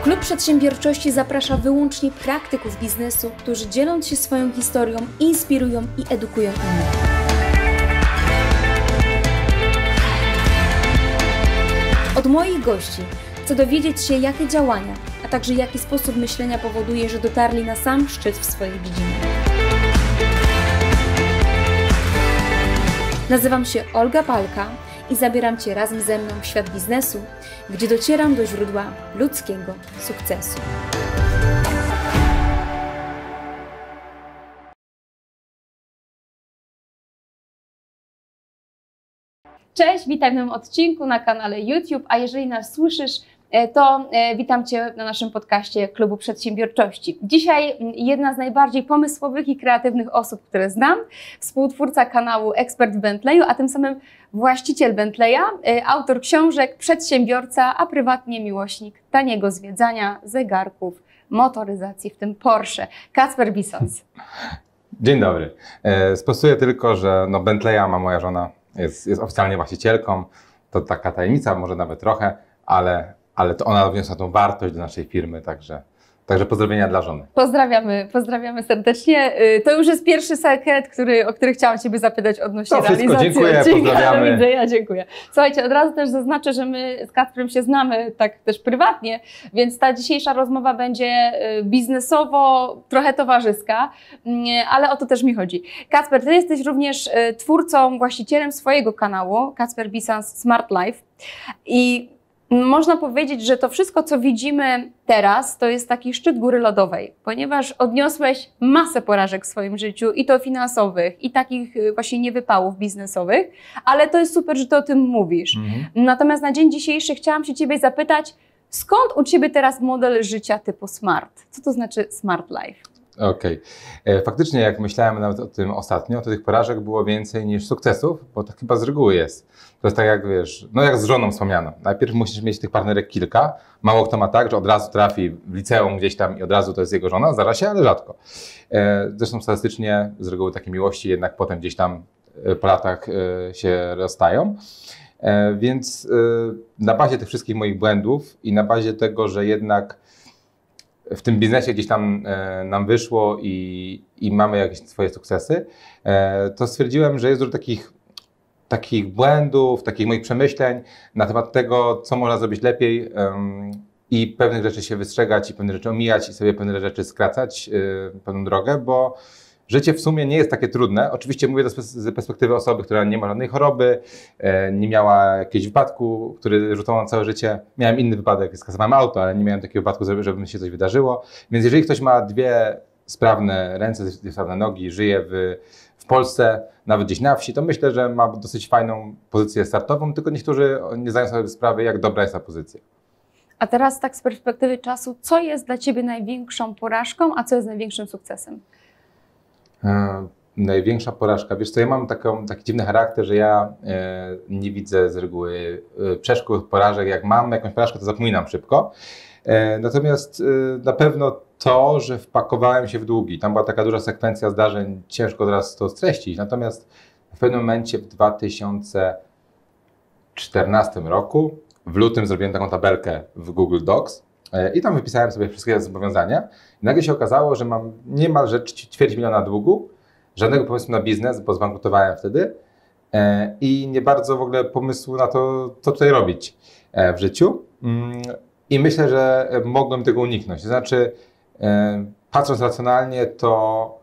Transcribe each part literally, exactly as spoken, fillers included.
Klub Przedsiębiorczości zaprasza wyłącznie praktyków biznesu, którzy dzieląc się swoją historią, inspirują i edukują innych. Od moich gości chcę dowiedzieć się, jakie działania, a także jaki sposób myślenia powoduje, że dotarli na sam szczyt w swojej dziedzinie. Nazywam się Olga Palka i zabieram Cię razem ze mną w świat biznesu, gdzie docieram do źródła ludzkiego sukcesu. Cześć, witaj w nowym odcinku na kanale YouTube, a jeżeli nas słyszysz, to witam Cię na naszym podcaście Klubu Przedsiębiorczości. Dzisiaj jedna z najbardziej pomysłowych i kreatywnych osób, które znam, współtwórca kanału Ekspert w Bentleyu, a tym samym właściciel Bentleya, autor książek, przedsiębiorca, a prywatnie miłośnik taniego zwiedzania, zegarków, motoryzacji, w tym Porsche. Kacper Bisons. Dzień dobry. Sprostuję tylko, że no Bentleya ma moja żona, jest, jest oficjalnie właścicielką. To taka tajemnica, może nawet trochę, ale ale to ona wniosła tą wartość do naszej firmy, także, także pozdrowienia dla żony. Pozdrawiamy, pozdrawiamy serdecznie. To już jest pierwszy sekret, który, o który chciałam Ciebie zapytać odnośnie to wszystko, realizacji dziękuję, odcinka. pozdrawiamy. Do widzenia, dziękuję. Słuchajcie, od razu też zaznaczę, że my z Kacprem się znamy tak też prywatnie, więc ta dzisiejsza rozmowa będzie biznesowo trochę towarzyska, ale o to też mi chodzi. Kacper, Ty jesteś również twórcą, właścicielem swojego kanału, Kacper Bisons Smart Life, i można powiedzieć, że to wszystko, co widzimy teraz, to jest taki szczyt góry lodowej, ponieważ odniosłeś masę porażek w swoim życiu, i to finansowych, i takich właśnie niewypałów biznesowych, ale to jest super, że Ty o tym mówisz. Mhm. Natomiast na dzień dzisiejszy chciałam się Ciebie zapytać, skąd u Ciebie teraz model życia typu smart? Co to znaczy smart life? Okej. Okay. Faktycznie, jak myślałem nawet o tym ostatnio, to tych porażek było więcej niż sukcesów, bo tak chyba z reguły jest. To jest tak jak, wiesz, no jak z żoną wspomniano. Najpierw musisz mieć tych partnerek kilka. Mało kto ma tak, że od razu trafi w liceum gdzieś tam i od razu to jest jego żona. Zdarza się, ale rzadko. Zresztą statystycznie z reguły takie miłości jednak potem gdzieś tam po latach się rozstają. Więc na bazie tych wszystkich moich błędów i na bazie tego, że jednak w tym biznesie gdzieś tam e, nam wyszło i, i mamy jakieś swoje sukcesy, e, to stwierdziłem, że jest dużo takich, takich błędów, takich moich przemyśleń na temat tego, co można zrobić lepiej um, i pewnych rzeczy się wystrzegać i pewne rzeczy omijać i sobie pewne rzeczy skracać, e, pewną drogę, bo życie w sumie nie jest takie trudne. Oczywiście mówię to z perspektywy osoby, która nie ma żadnej choroby, nie miała jakiegoś wypadku, który rzucał na całe życie. Miałem inny wypadek, skasowałem auto, ale nie miałem takiego wypadku, żeby mi się coś wydarzyło. Więc jeżeli ktoś ma dwie sprawne ręce, dwie sprawne nogi, żyje w, w Polsce, nawet gdzieś na wsi, to myślę, że ma dosyć fajną pozycję startową, tylko niektórzy nie zdają sobie sprawy, jak dobra jest ta pozycja. A teraz tak z perspektywy czasu, co jest dla Ciebie największą porażką, a co jest największym sukcesem? E, największa porażka. Wiesz co, ja mam taką, taki dziwny charakter, że ja e, nie widzę z reguły e, przeszkód, porażek. Jak mam jakąś porażkę, to zapominam szybko. E, natomiast e, na pewno to, że wpakowałem się w długi. Tam była taka duża sekwencja zdarzeń, ciężko teraz to streścić. Natomiast w pewnym momencie w dwa tysiące czternastym roku, w lutym zrobiłem taką tabelkę w Google Docs, i tam wypisałem sobie wszystkie zobowiązania. I nagle się okazało, że mam niemalże ćwierć miliona długu, żadnego pomysłu na biznes, bo zbankrutowałem wtedy i nie bardzo w ogóle pomysłu na to, co tutaj robić w życiu. I myślę, że mogłem tego uniknąć. To znaczy, patrząc racjonalnie, to,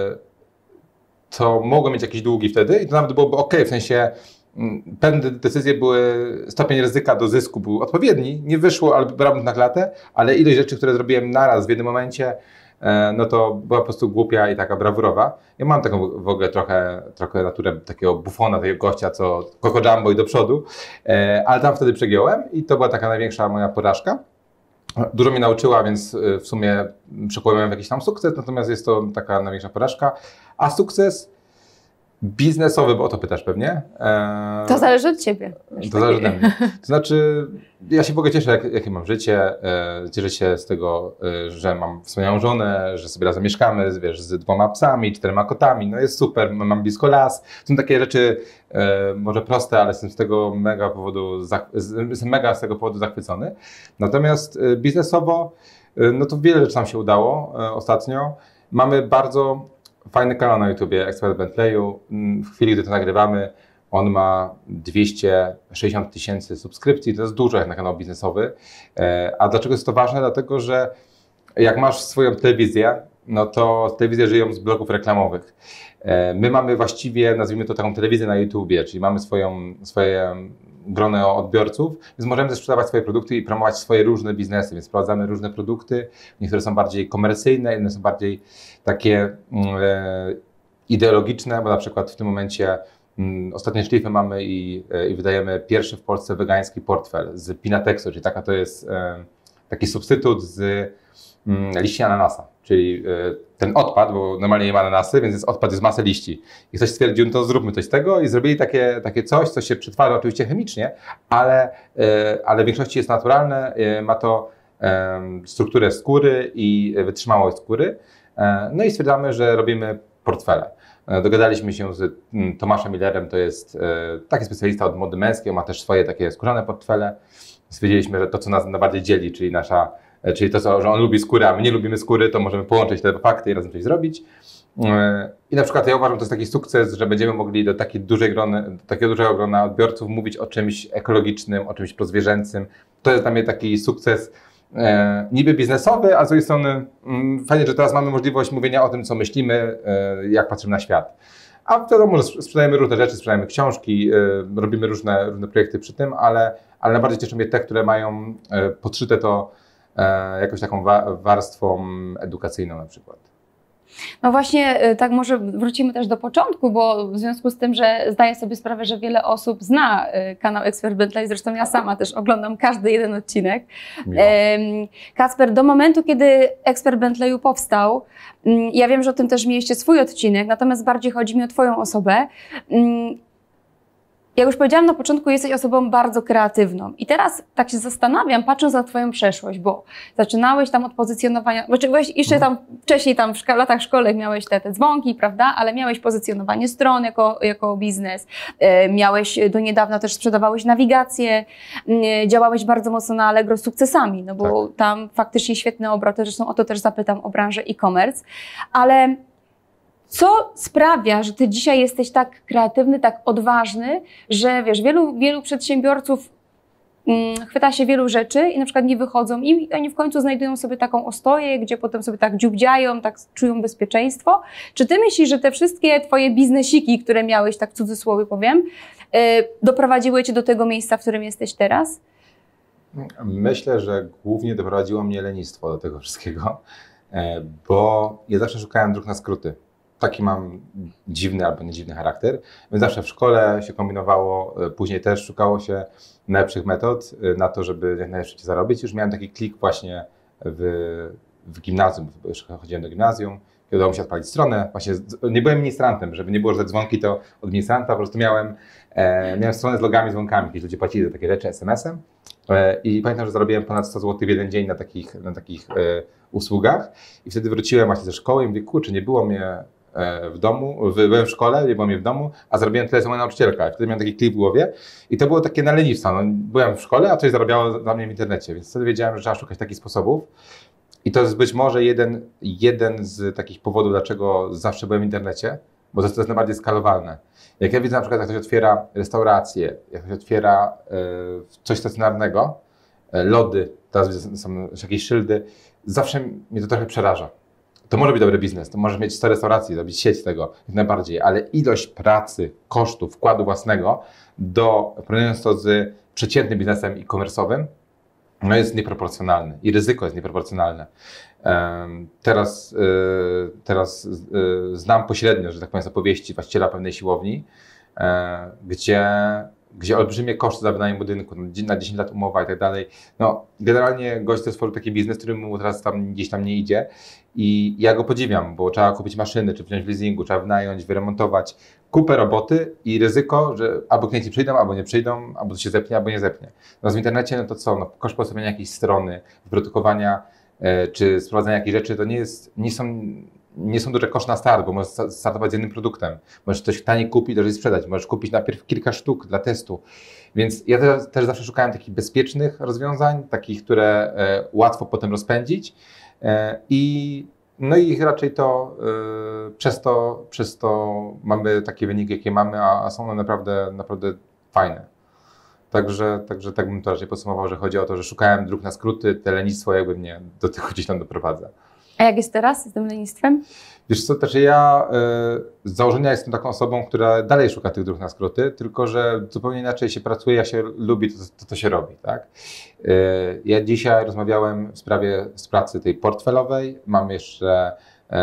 to mogłem mieć jakieś długi wtedy i to nawet byłoby ok, w sensie pewne decyzje były, stopień ryzyka do zysku był odpowiedni, nie wyszło, ale brałem na klatę, ale ilość rzeczy, które zrobiłem naraz w jednym momencie, no to była po prostu głupia i taka brawurowa. Ja mam taką w ogóle trochę, trochę naturę takiego bufona, takiego gościa, co Coco Jumbo i do przodu, ale tam wtedy przegiąłem i to była taka największa moja porażka. Dużo mnie nauczyła, więc w sumie przekładałem jakiś tam sukces, natomiast jest to taka największa porażka, a sukces Biznesowy, bo o to pytasz pewnie. E, to zależy od Ciebie. To zależy ode mnie. To znaczy, ja się w ogóle cieszę, jak, jakie mam życie. E, cieszę się z tego, e, że mam wspaniałą żonę, że sobie razem mieszkamy, wiesz, z dwoma psami, czterema kotami. No jest super, mam blisko las. To są takie rzeczy e, może proste, ale jestem z tego mega powodu, jestem mega z tego powodu zachwycony. Natomiast e, biznesowo, e, no to wiele rzeczy nam się udało e, ostatnio. Mamy bardzo fajny kanał na YouTubie, Ekspert Bentleyu. W chwili, gdy to nagrywamy, on ma dwieście sześćdziesiąt tysięcy subskrypcji. To jest dużo jak na kanał biznesowy. A dlaczego jest to ważne? Dlatego, że jak masz swoją telewizję, no to telewizje żyją z bloków reklamowych. My mamy właściwie, nazwijmy to taką telewizję na YouTubie, czyli mamy swoją, swoje grono odbiorców, więc możemy też sprzedawać swoje produkty i promować swoje różne biznesy, więc sprowadzamy różne produkty, niektóre są bardziej komercyjne, inne są bardziej takie e, ideologiczne, bo na przykład w tym momencie m, ostatnie szlify mamy i, e, i wydajemy pierwszy w Polsce wegański portfel z Pinatexu, czyli taka to jest e, taki substytut z m, liści ananasa, czyli e, ten odpad, bo normalnie nie ma ananasy, więc jest odpad z masy liści. I ktoś stwierdził, no to zróbmy coś z tego i zrobili takie, takie coś, co się przetwarza oczywiście chemicznie, ale, e, ale w większości jest naturalne, e, ma to e, strukturę skóry i wytrzymałość skóry. E, no i stwierdzamy, że robimy portfele. E, dogadaliśmy się z m, Tomaszem Millerem, to jest e, taki specjalista od mody męskiej, on ma też swoje takie skórzane portfele. Stwierdziliśmy, że to, co nas najbardziej dzieli, czyli nasza Czyli to, co, że on lubi skórę, a my nie lubimy skóry, to możemy połączyć te fakty i razem coś zrobić. I na przykład ja uważam, że to jest taki sukces, że będziemy mogli do takiej dużej grony, do takiego dużego grona odbiorców mówić o czymś ekologicznym, o czymś prozwierzęcym. To jest dla mnie taki sukces e, niby biznesowy, a z drugiej strony mm, fajnie, że teraz mamy możliwość mówienia o tym, co myślimy, e, jak patrzymy na świat. A wiadomo, że sprzedajemy różne rzeczy, sprzedajemy książki, e, robimy różne, różne projekty przy tym, ale, ale najbardziej cieszą mnie te, które mają e, podszyte to E, jakąś taką wa warstwą edukacyjną na przykład. No właśnie, tak może wrócimy też do początku, bo w związku z tym, że zdaję sobie sprawę, że wiele osób zna kanał Ekspert Bentley, zresztą ja sama też oglądam każdy jeden odcinek. Miło. Kacper, do momentu, kiedy Ekspert Bentleyu powstał, ja wiem, że o tym też mieliście swój odcinek, natomiast bardziej chodzi mi o Twoją osobę. Jak już powiedziałam na początku, jesteś osobą bardzo kreatywną i teraz tak się zastanawiam, patrząc na Twoją przeszłość, bo zaczynałeś tam od pozycjonowania, znaczy byłeś jeszcze tam wcześniej tam w szko latach szkolnych miałeś te, te dzwonki, prawda, ale miałeś pozycjonowanie stron jako, jako biznes, e, miałeś do niedawna też sprzedawałeś nawigację, e, działałeś bardzo mocno na Allegro z sukcesami, no bo tak. Tam faktycznie świetne obroty, zresztą o to też zapytam o branżę e-commerce, ale co sprawia, że Ty dzisiaj jesteś tak kreatywny, tak odważny, że wiesz, wielu, wielu przedsiębiorców mm, chwyta się wielu rzeczy i na przykład nie wychodzą i oni w końcu znajdują sobie taką ostoję, gdzie potem sobie tak dziubdziają, tak czują bezpieczeństwo. Czy Ty myślisz, że te wszystkie Twoje biznesiki, które miałeś, tak w cudzysłowie powiem, yy, doprowadziły Cię do tego miejsca, w którym jesteś teraz? Myślę, że głównie doprowadziło mnie lenistwo do tego wszystkiego, bo ja zawsze szukałem dróg na skróty. Taki mam dziwny albo nie dziwny charakter, więc zawsze w szkole się kombinowało, później też szukało się najlepszych metod na to, żeby jak najszybciej zarobić. Już miałem taki klik właśnie w, w gimnazjum, bo jeszcze chodziłem do gimnazjum, kiedy udało mi się odpalić stronę. Właśnie nie byłem ministrantem, żeby nie było, że dzwonki to od ministranta, po prostu miałem, e, miałem stronę z logami, dzwonkami, kiedy ludzie płacili za takie rzeczy es em esem. E, I pamiętam, że zarobiłem ponad sto złotych w jeden dzień na takich, na takich e, usługach i wtedy wróciłem właśnie ze szkoły i mówię, kurczę, nie było mnie w domu, byłem w szkole, nie było mnie w domu, a zarobiłem tyle, co moja nauczycielka. Wtedy miałem taki klip w głowie i to było takie na lenistwo. No, byłem w szkole, a coś zarabiało dla mnie w internecie, więc wtedy wiedziałem, że trzeba szukać takich sposobów. I to jest być może jeden, jeden z takich powodów, dlaczego zawsze byłem w internecie, bo to jest najbardziej skalowalne. Jak ja widzę na przykład, jak ktoś otwiera restaurację, jak ktoś otwiera y, coś stacjonarnego, y, lody, teraz są jakieś szyldy, zawsze mnie to trochę przeraża. To może być dobry biznes, to możesz mieć sto restauracji, zrobić sieć z tego, jak najbardziej, ale ilość pracy, kosztów, wkładu własnego, do, porównując to z przeciętnym biznesem e-commerce'owym, no jest nieproporcjonalne i ryzyko jest nieproporcjonalne. Um, teraz y, teraz y, znam pośrednio, że tak powiem, z opowieści właściciela pewnej siłowni, y, gdzie gdzie olbrzymie koszty za wynajem budynku, na dziesięć lat umowa i tak dalej. No, generalnie gość też stworzył taki biznes, który mu teraz tam gdzieś tam nie idzie i ja go podziwiam, bo trzeba kupić maszyny, czy wziąć w leasingu, trzeba wynająć, wyremontować, kupę roboty i ryzyko, że albo klienci przyjdą, albo nie przyjdą, albo to się zepnie, albo nie zepnie. No w internecie, no to co, no, koszt postawienia jakiejś strony, wyprodukowania e, czy sprowadzenia jakichś rzeczy, to nie jest, nie są, nie są duże koszty na start, bo możesz startować z jednym produktem. Możesz coś taniej kupić, drożej sprzedać, możesz kupić najpierw kilka sztuk dla testu. Więc ja też, też zawsze szukałem takich bezpiecznych rozwiązań, takich, które e, łatwo potem rozpędzić e, i no i raczej to, yy, przez to przez to mamy takie wyniki, jakie mamy, a, a są one naprawdę, naprawdę fajne. Także, także tak bym to raczej podsumował, że chodzi o to, że szukałem dróg na skróty, te lenistwo jakby mnie do tego gdzieś tam doprowadza. A jak jest teraz z tym lenistwem? Wiesz co, też ja y, z założenia jestem taką osobą, która dalej szuka tych dróg na skróty, tylko że zupełnie inaczej się pracuje, jak się lubi, to to, to się robi, tak? Y, ja dzisiaj rozmawiałem w sprawie z pracy tej portfelowej, mam jeszcze y,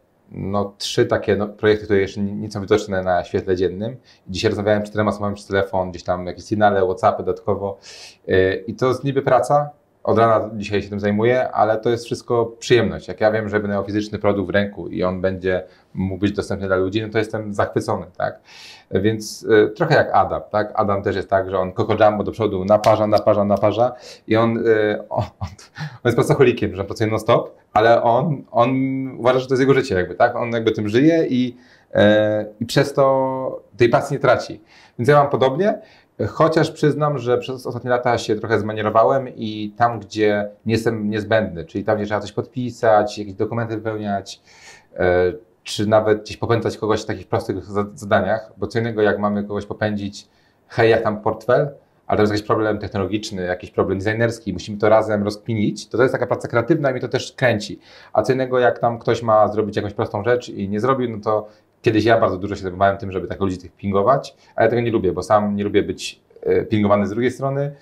no, trzy takie no, projekty, które jeszcze nie, nie są widoczne na świetle dziennym. Dzisiaj rozmawiałem z czterema osobami przez telefon, gdzieś tam jakieś sygnale, WhatsAppy dodatkowo y, i to jest niby praca. Od rana dzisiaj się tym zajmuję, ale to jest wszystko przyjemność. Jak ja wiem, że będę miał fizyczny produkt w ręku i on będzie mógł być dostępny dla ludzi, no to jestem zachwycony, tak? Więc y, trochę jak Adam, tak? Adam też jest tak, że on Coco Jumbo do przodu naparza, naparza, naparza i on, y, on, on jest pracocholikiem, że on pracuje non stop, ale on, on uważa, że to jest jego życie jakby, tak? On jakby tym żyje i, y, i przez to tej pasji nie traci. Więc ja mam podobnie. Chociaż przyznam, że przez ostatnie lata się trochę zmanierowałem i tam, gdzie nie jestem niezbędny, czyli tam, gdzie trzeba coś podpisać, jakieś dokumenty wypełniać, e, czy nawet gdzieś popędzać kogoś w takich prostych zadaniach, bo co innego jak mamy kogoś popędzić, hej, jak tam portfel, ale to jest jakiś problem technologiczny, jakiś problem designerski, musimy to razem rozkminić, to to jest taka praca kreatywna i mnie to też kręci. A co innego jak tam ktoś ma zrobić jakąś prostą rzecz i nie zrobił, no to kiedyś ja bardzo dużo się zajmowałem tym, żeby tak ludzi tych pingować, ale ja tego nie lubię, bo sam nie lubię być e, pingowany z drugiej strony,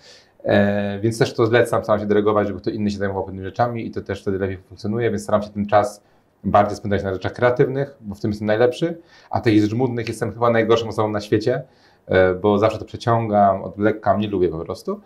e, więc też to zlecam, staram się delegować, żeby ktoś inny się zajmował pewnymi rzeczami i to też wtedy lepiej funkcjonuje, więc staram się ten czas bardziej spędzać na rzeczach kreatywnych, bo w tym jestem najlepszy, a tych żmudnych jestem chyba najgorszą osobą na świecie, e, bo zawsze to przeciągam, odwlekam, nie lubię po prostu.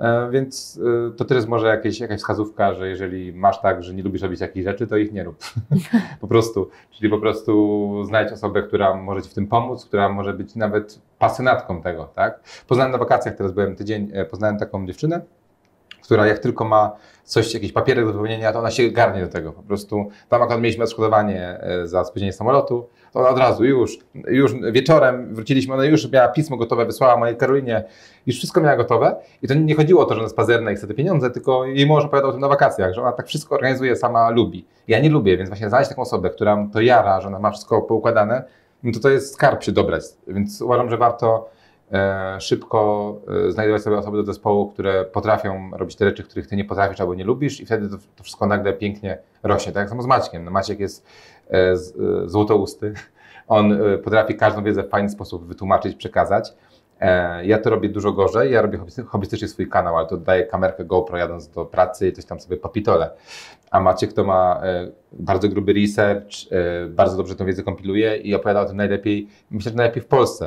Więc to też jest może jakieś, jakaś wskazówka, że jeżeli masz tak, że nie lubisz robić jakichś rzeczy, to ich nie rób. Po prostu. Czyli po prostu znajdź osobę, która może ci w tym pomóc, która może być nawet pasjonatką tego, tak? Poznałem na wakacjach, teraz byłem tydzień, poznałem taką dziewczynę, która jak tylko ma coś, jakiś papierek do wypełnienia, to ona się garnie do tego. Po prostu tam akurat mieliśmy odszkodowanie za spóźnienie samolotu, to ona od razu już, już wieczorem wróciliśmy, ona już miała pismo gotowe, wysłała mojej Karolinie, już wszystko miała gotowe i to nie chodziło o to, że ona jest pazerna i chce te pieniądze, tylko jej mąż opowiadał o tym na wakacjach, że ona tak wszystko organizuje, sama lubi. Ja nie lubię, więc właśnie znaleźć taką osobę, która to jara, że ona ma wszystko poukładane, no to to jest skarb się dobrać, więc uważam, że warto E, szybko e, znajdować sobie osoby do zespołu, które potrafią robić te rzeczy, których ty nie potrafisz albo nie lubisz i wtedy to, to wszystko nagle pięknie rośnie. Tak samo z Maćkiem. No Maciek jest e, z, e, złotousty. On e, potrafi każdą wiedzę w fajny sposób wytłumaczyć, przekazać. E, ja to robię dużo gorzej. Ja robię hobbystycznie swój kanał, ale to daję kamerkę GoPro jadąc do pracy i coś tam sobie popitolę. A Maciek to ma e, bardzo gruby research, e, bardzo dobrze tę wiedzę kompiluje i opowiada o tym najlepiej, myślę, że najlepiej w Polsce.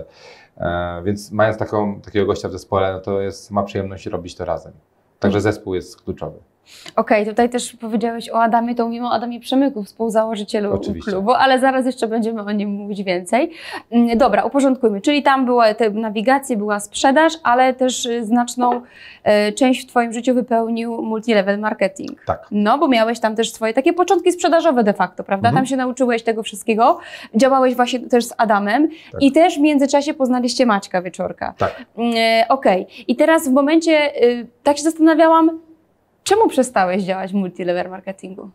E, więc mając taką, takiego gościa w zespole, no to jest, ma przyjemność robić to razem. Także zespół jest kluczowy. Okej, okay, tutaj też powiedziałeś o Adamie, to mówimy o Adamie Przemyku, współzałożycielu Oczywiście. klubu, ale zaraz jeszcze będziemy o nim mówić więcej. Dobra, uporządkujmy, czyli tam była te nawigacje, była sprzedaż, ale też znaczną e, część w twoim życiu wypełnił multilevel marketing. Tak. No, bo miałeś tam też swoje takie początki sprzedażowe de facto, prawda? Mhm. Tam się nauczyłeś tego wszystkiego, działałeś właśnie też z Adamem tak. I też w międzyczasie poznaliście Maćka Wieczorka. Tak. E, Okej, okay. I teraz w momencie, e, tak się zastanawiałam, czemu przestałeś działać w multilevel marketingu?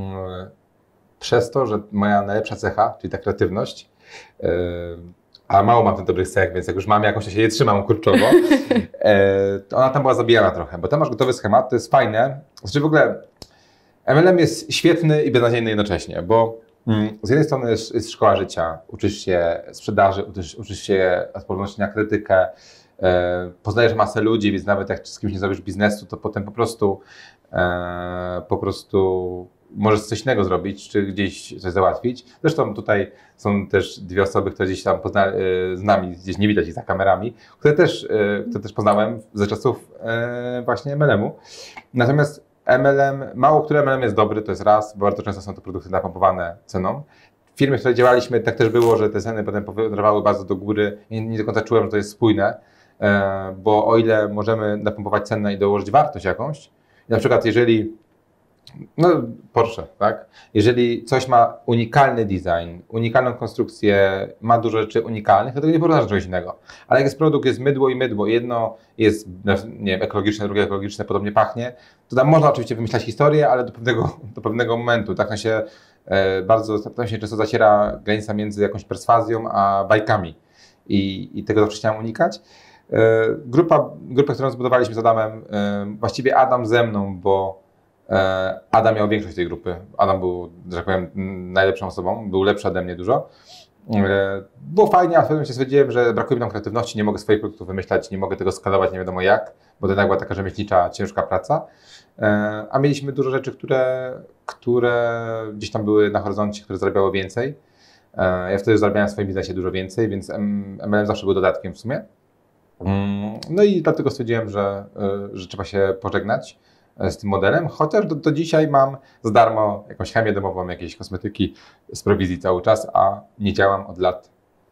Przez to, że moja najlepsza cecha, czyli ta kreatywność, yy, a mało mam tych dobrych cech, więc jak już mam jakąś, to się nie trzymam kurczowo, yy, to ona tam była zabijana trochę, bo tam masz gotowy schemat, to jest fajne. Znaczy w ogóle M L M jest świetny i beznadziejny jednocześnie, bo mm, z jednej strony jest, jest szkoła życia, uczysz się sprzedaży, uczysz, uczysz się odporności na krytykę, E, poznajesz masę ludzi, więc nawet jak z kimś nie zrobisz biznesu, to potem po prostu, e, po prostu możesz coś innego zrobić, czy gdzieś coś załatwić. Zresztą tutaj są też dwie osoby, które gdzieś tam pozna, z nami, gdzieś nie widać ich za kamerami, które też, które też poznałem ze czasów właśnie M L M u. Natomiast M L M, mało który M L M jest dobry, to jest raz, bo bardzo często są to produkty napompowane ceną. W firmie, w której działaliśmy, tak też było, że te ceny potem powędrowały bardzo do góry i nie do końca czułem, że to jest spójne, bo o ile możemy napompować cenę i dołożyć wartość jakąś, na przykład jeżeli, no Porsche, tak? Jeżeli coś ma unikalny design, unikalną konstrukcję, ma dużo rzeczy unikalnych, to tego nie porównasz do czegoś innego. Ale jak jest produkt, jest mydło i mydło, jedno jest, nie wiem, ekologiczne, drugie ekologiczne, podobnie pachnie, to tam można oczywiście wymyślać historię, ale do pewnego, do pewnego momentu, tak się e, bardzo, tam się często zaciera granica między jakąś perswazją a bajkami i, i tego zawsze chciałem unikać. E, grupa, grupę, którą zbudowaliśmy z Adamem, e, właściwie Adam ze mną, bo Adam miał większość tej grupy. Adam był, że tak powiem, najlepszą osobą, był lepszy ode mnie dużo. Było fajnie, a w pewnym momencie stwierdziłem, że brakuje mi tam kreatywności, nie mogę swoich produktów wymyślać, nie mogę tego skalować nie wiadomo jak, bo to jednak była taka rzemieślnicza, ciężka praca. A mieliśmy dużo rzeczy, które, które gdzieś tam były na horyzoncie, które zarabiały więcej. Ja wtedy zarabiałem w swoim biznesie dużo więcej, więc M L M zawsze był dodatkiem w sumie. No i dlatego stwierdziłem, że, że trzeba się pożegnać z tym modelem, chociaż do, do dzisiaj mam za darmo jakąś chemię domową, jakieś kosmetyki z prowizji cały czas, a nie działam od lat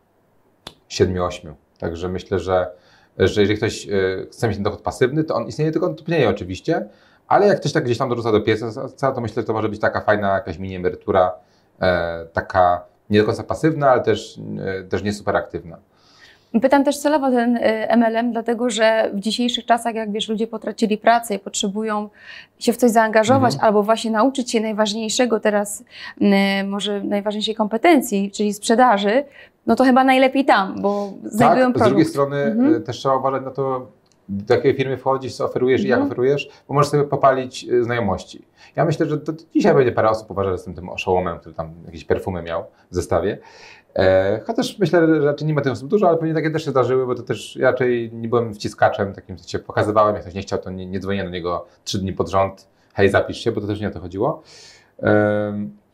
siedmiu ośmiu. Także myślę, że, że jeżeli ktoś chce mieć ten dochód pasywny, to on istnieje, tylko on tupnieje oczywiście, ale jak ktoś tak gdzieś tam dorzuca do pieca, to myślę, że to może być taka fajna jakaś mini emerytura, e, taka nie do końca pasywna, ale też, e, też nie super aktywna. Pytam też celowo ten M L M, dlatego że w dzisiejszych czasach, jak wiesz, ludzie potracili pracę i potrzebują się w coś zaangażować mhm. albo właśnie nauczyć się najważniejszego teraz, może najważniejszej kompetencji, czyli sprzedaży, no to chyba najlepiej tam, bo znajdują tak, produkt. Z drugiej strony mhm. też trzeba uważać na to, do jakiej firmy wchodzisz, co oferujesz mhm. i jak oferujesz, bo możesz sobie popalić znajomości. Ja myślę, że to, to dzisiaj będzie parę osób uważa, że jestem tym oszołomem, który tam jakieś perfumy miał w zestawie. E, chociaż myślę, że raczej nie ma tych osób dużo, ale pewnie takie też się zdarzyły, bo to też raczej nie byłem wciskaczem, takim co się pokazywałem, jak ktoś nie chciał, to nie, nie dzwoniłem do niego trzy dni pod rząd, hej, zapisz się, bo to też nie o to chodziło. E,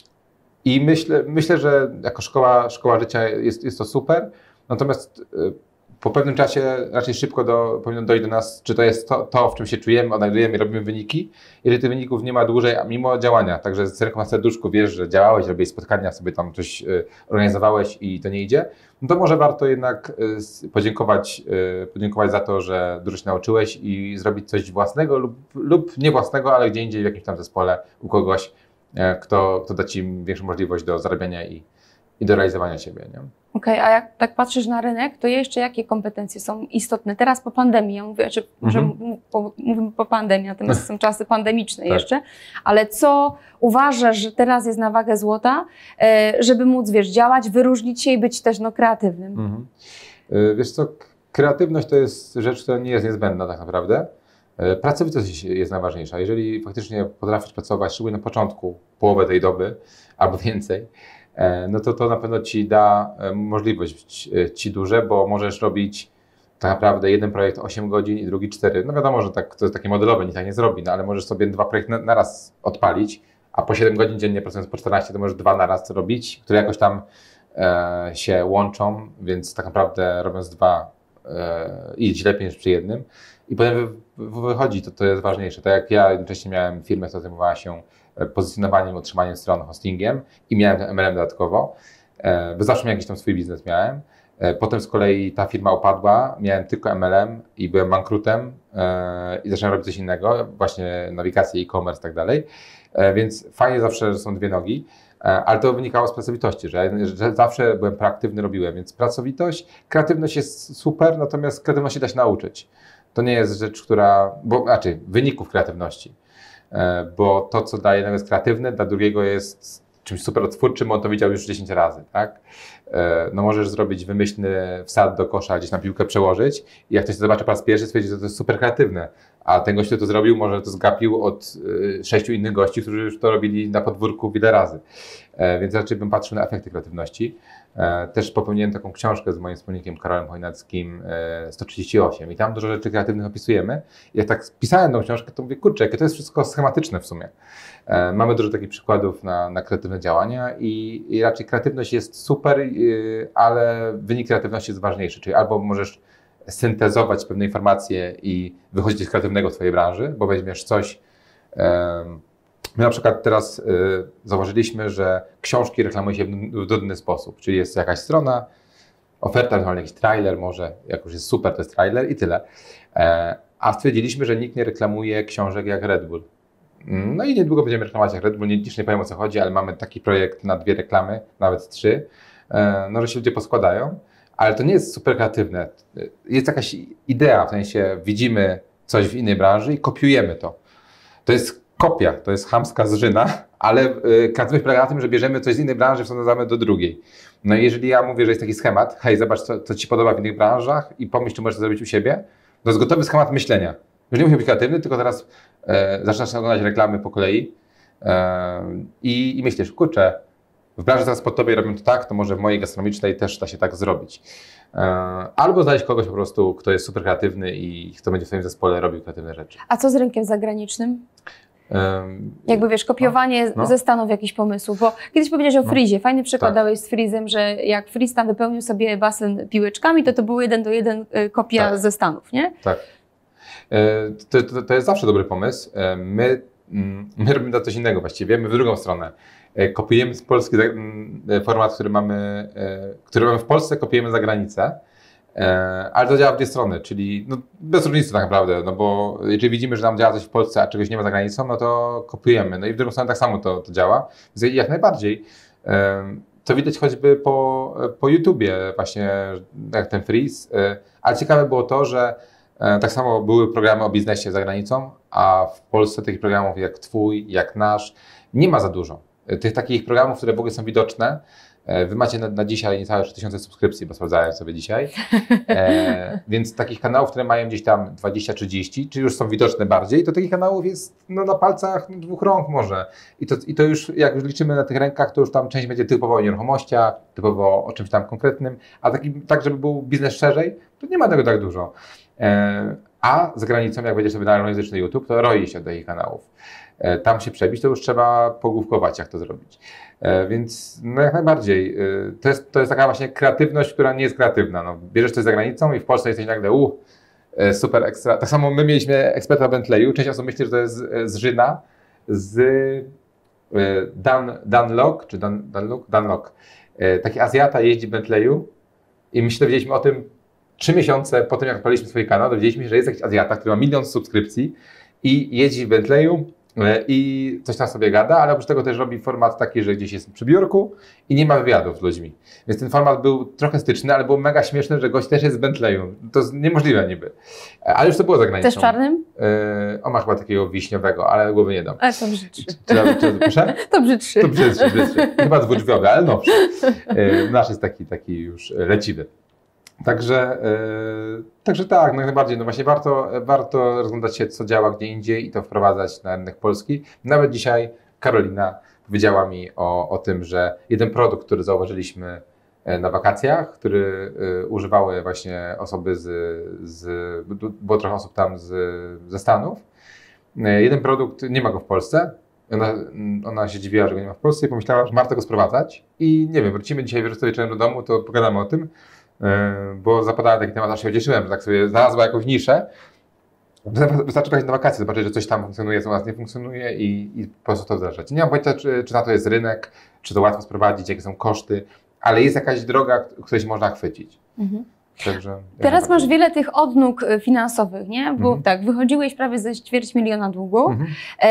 I myślę, myślę, że jako szkoła, szkoła życia jest, jest to super, natomiast e, po pewnym czasie raczej szybko do, powinno dojść do nas, czy to jest to, to, w czym się czujemy, odnajdujemy i robimy wyniki. Jeżeli tych wyników nie ma dłużej, mimo działania, także z ręką na serduszku wiesz, że działałeś, robiłeś spotkania, sobie tam coś y, organizowałeś i to nie idzie, no to może warto jednak y, podziękować, y, podziękować za to, że dużo się nauczyłeś i zrobić coś własnego lub, lub nie własnego, ale gdzie indziej w jakimś tam zespole u kogoś, y, kto, kto da Ci większą możliwość do zarabiania i, i do realizowania siebie. Nie? Okej, okay, a jak tak patrzysz na rynek, to jeszcze jakie kompetencje są istotne? Teraz po pandemii, ja mówię, czy może mm-hmm. po, mówimy po pandemii, natomiast są czasy pandemiczne tak. jeszcze, ale co uważasz, że teraz jest na wagę złota, żeby móc, wiesz, działać, wyróżnić się i być też no, kreatywnym? Mm-hmm. Wiesz co, kreatywność to jest rzecz, która nie jest niezbędna tak naprawdę. Pracowitość jest najważniejsza. Jeżeli faktycznie potrafisz pracować, szczególnie na początku, połowę tej doby albo więcej, no to to na pewno Ci da możliwość Ci duże, bo możesz robić tak naprawdę jeden projekt osiem godzin i drugi cztery. No wiadomo, że tak, to jest takie modelowe, nikt tak nie zrobi, no ale możesz sobie dwa projekty na, na raz odpalić, a po siedem godzin dziennie, pracując po czternaście, to możesz dwa na raz robić, które jakoś tam e, się łączą, więc tak naprawdę robiąc dwa e, idzie Ci lepiej niż przy jednym. I potem wy, wy, wychodzi, to, to jest ważniejsze. Tak jak ja jednocześnie miałem firmę, która zajmowała się pozycjonowaniem, utrzymaniem stron, hostingiem i miałem ten M L M dodatkowo, bo zawsze miałem jakiś tam swój biznes miałem. Potem z kolei ta firma upadła, miałem tylko M L M i byłem bankrutem i zacząłem robić coś innego, właśnie nawigację, e-commerce i tak dalej, więc fajnie zawsze, że są dwie nogi, ale to wynikało z pracowitości, że, że zawsze byłem proaktywny, robiłem, więc pracowitość, kreatywność jest super, natomiast kreatywności da się nauczyć. To nie jest rzecz, która, bo znaczy wyników kreatywności. Bo to, co dla jednego jest kreatywne, dla drugiego jest czymś super odtwórczym, on to widział już dziesięć razy, tak? No możesz zrobić wymyślny wsad do kosza, gdzieś na piłkę przełożyć i jak ktoś to zobaczy po raz pierwszy, stwierdzi, że to jest super kreatywne, a ten gość, który to zrobił, może to zgapił od sześciu innych gości, którzy już to robili na podwórku wiele razy. Więc raczej bym patrzył na efekty kreatywności. E, też popełniłem taką książkę z moim wspólnikiem Karolem Chojnackim e, sto trzydzieści osiem i tam dużo rzeczy kreatywnych opisujemy. I jak tak pisałem tą książkę, to mówię, kurczę, jakie to jest wszystko schematyczne w sumie. E, mamy dużo takich przykładów na, na kreatywne działania i, i raczej kreatywność jest super, y, ale wynik kreatywności jest ważniejszy, czyli albo możesz syntezować pewne informacje i wychodzić z kreatywnego w twojej branży, bo weźmiesz coś. Um, my na przykład teraz y, zauważyliśmy, że książki reklamuje się w, w trudny sposób, czyli jest jakaś strona, oferta, ewentualnie jakiś trailer, może jak już jest super, to jest trailer i tyle. E, a stwierdziliśmy, że nikt nie reklamuje książek jak Red Bull. No i niedługo będziemy reklamować jak Red Bull, nie, nie powiem o co chodzi, ale mamy taki projekt na dwie reklamy, nawet trzy, e, no że się ludzie poskładają. Ale to nie jest super kreatywne. Jest jakaś idea, w sensie widzimy coś w innej branży i kopiujemy to. To jest kopia, to jest chamska zżyna, ale yy, kreatywność polega na tym, że bierzemy coś z innej branży, wsadzamy do drugiej. No i jeżeli ja mówię, że jest taki schemat, hej, zobacz, co, co ci podoba w innych branżach i pomyśl, czy możesz to zrobić u siebie, to jest gotowy schemat myślenia. Już nie musi być kreatywny, tylko teraz e, zaczynasz oglądać reklamy po kolei e, i, i myślisz, kurczę, w branży teraz pod tobie robią to tak, to może w mojej gastronomicznej też da się tak zrobić. E, albo znaleźć kogoś po prostu, kto jest super kreatywny i kto będzie w swoim zespole robił kreatywne rzeczy. A co z rynkiem zagranicznym? Um, Jakby wiesz, kopiowanie no. ze Stanów jakichś pomysłów, bo kiedyś powiedziałeś o no. Freezie, fajny przykład Tak. dałeś z Freezem, że jak Freeze tam wypełnił sobie basen piłeczkami, to to był jeden do jeden kopia tak. ze Stanów, nie? Tak. E, to, to, to jest zawsze dobry pomysł. E, my, my robimy to coś innego właściwie, my w drugą stronę. E, kopiujemy z Polski e, format, który mamy, e, który mamy w Polsce, kopiujemy za granicę. Ale to działa w dwie strony, czyli no, bez różnicy tak naprawdę, no bo jeżeli widzimy, że nam działa coś w Polsce, a czegoś nie ma za granicą, no to kopiujemy. No i w drugą stronę tak samo to, to działa. Więc jak najbardziej. To widać choćby po, po YouTubie właśnie, jak ten Freeze. Ale ciekawe było to, że tak samo były programy o biznesie za granicą, a w Polsce takich programów jak Twój, jak nasz, nie ma za dużo. Tych takich programów, które w ogóle są widoczne. Wy macie na, na dzisiaj niecałe trzy tysiące subskrypcji, bo sprawdzałem sobie dzisiaj. E, więc takich kanałów, które mają gdzieś tam dwadzieścia trzydzieści, czy już są widoczne bardziej, to takich kanałów jest no, na palcach dwóch rąk może. I to, I to już, jak już liczymy na tych rękach, to już tam część będzie typowo o nieruchomościach, typowo o czymś tam konkretnym, a taki, tak, żeby był biznes szerzej, to nie ma tego tak dużo. E, a za granicą, jak będziesz sobie na anglojęzyczny YouTube, to roi się do takich kanałów. E, tam się przebić, to już trzeba pogłówkować, jak to zrobić. E, więc no jak najbardziej. E, to, jest, to jest taka właśnie kreatywność, która nie jest kreatywna. No, bierzesz coś za granicą i w Polsce jesteś nagle u, e, super ekstra. Tak samo my mieliśmy eksperta Bentleyu. Część osób myśli, że to jest z Żyna, z e, Dan, Dunlock, czy Dan, Dunlock? Dunlock. E, taki Azjata jeździ w Bentleyu i my się dowiedzieliśmy o tym trzy miesiące po tym, jak odpaliliśmy swój kanał, dowiedzieliśmy się, że jest jakiś Azjata, który ma milion subskrypcji i jeździ w Bentleyu i coś tam sobie gada, ale oprócz tego też robi format taki, że gdzieś jest przy biurku i nie ma wywiadów z ludźmi. Więc ten format był trochę styczny, ale było mega śmieszne, że gość też jest w Bentleyu. To jest niemożliwe niby. Ale już to było za granicą. Też czarnym? Yy, on ma chyba takiego wiśniowego, ale głowy nie dam. Ale to brzydszy. Czy, czy, czy, proszę? To brzydszy. To brzydszy, brzydszy. Chyba dwudrzwiowy, ale nowszy. Yy, nasz jest taki, taki już leciwy. Także, yy, także tak, no najbardziej, no właśnie warto, warto rozglądać się, co działa gdzie indziej i to wprowadzać na rynek polski. Nawet dzisiaj Karolina powiedziała mi o, o tym, że jeden produkt, który zauważyliśmy na wakacjach, który y, używały właśnie osoby z, z, było trochę osób tam z, ze Stanów. Y, jeden produkt, nie ma go w Polsce. Ona, ona się dziwiła, że go nie ma w Polsce i pomyślała, że warto go sprowadzać. I nie wiem, wrócimy dzisiaj wieczorem do domu, to pogadamy o tym. Bo zapadała taki temat, aż się cieszyłem, że tak sobie znalazła jakąś niszę. Wystarczy pojechać na wakacje, zobaczyć, że coś tam funkcjonuje, co u nas nie funkcjonuje i, i po prostu to wdrażać. Nie mam pojęcia, czy, czy na to jest rynek, czy to łatwo sprowadzić, jakie są koszty, ale jest jakaś droga, której się można chwycić. Mhm. Także, teraz masz wiele tych odnóg finansowych, nie? Bo mhm. tak, wychodziłeś prawie ze ćwierć miliona długu. Mhm.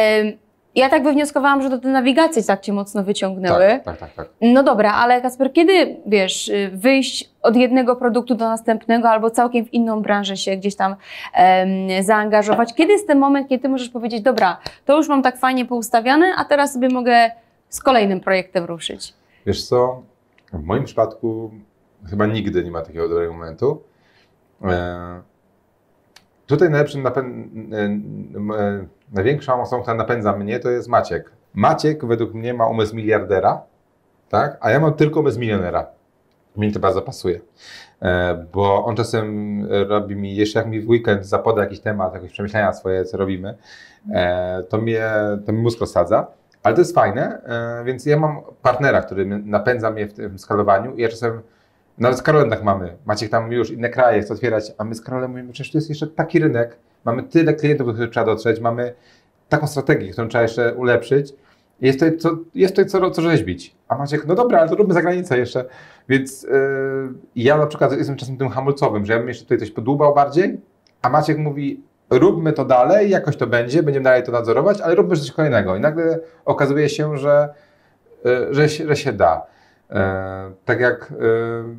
Ja tak wywnioskowałam, że to te nawigacje tak cię mocno wyciągnęły. Tak, tak, tak, tak. No dobra, ale Kacper, kiedy, wiesz, wyjść od jednego produktu do następnego albo całkiem w inną branżę się gdzieś tam um, zaangażować? Kiedy jest ten moment, kiedy ty możesz powiedzieć, dobra, to już mam tak fajnie poustawiane, a teraz sobie mogę z kolejnym projektem ruszyć? Wiesz co, w moim przypadku chyba nigdy nie ma takiego dobrego momentu. E Tutaj najlepszym napę- największą osobą, która napędza mnie, to jest Maciek. Maciek według mnie ma umysł miliardera, tak? A ja mam tylko umysł milionera. Mi to bardzo pasuje, bo on czasem robi mi, jeszcze jak mi w weekend zapoda jakiś temat, jakieś przemyślenia swoje, co robimy, to mnie, to mi mózg rozsadza, ale to jest fajne, więc ja mam partnera, który napędza mnie w tym skalowaniu i ja czasem, nawet z Karolem tak mamy, Maciek tam już inne kraje chce otwierać, a my z Karolem mówimy, przecież to jest jeszcze taki rynek, mamy tyle klientów, do których trzeba dotrzeć, mamy taką strategię, którą trzeba jeszcze ulepszyć. Jest tutaj co, jest tutaj co, co rzeźbić. A Maciek, no dobra, ale to róbmy za granicę jeszcze. Więc yy, ja na przykład jestem czasem tym hamulcowym, że ja bym jeszcze tutaj coś podłubał bardziej, a Maciek mówi, róbmy to dalej, jakoś to będzie, będziemy dalej to nadzorować, ale róbmy coś kolejnego. I nagle okazuje się, że, yy, że, się, że się da. Yy, tak jak... Yy,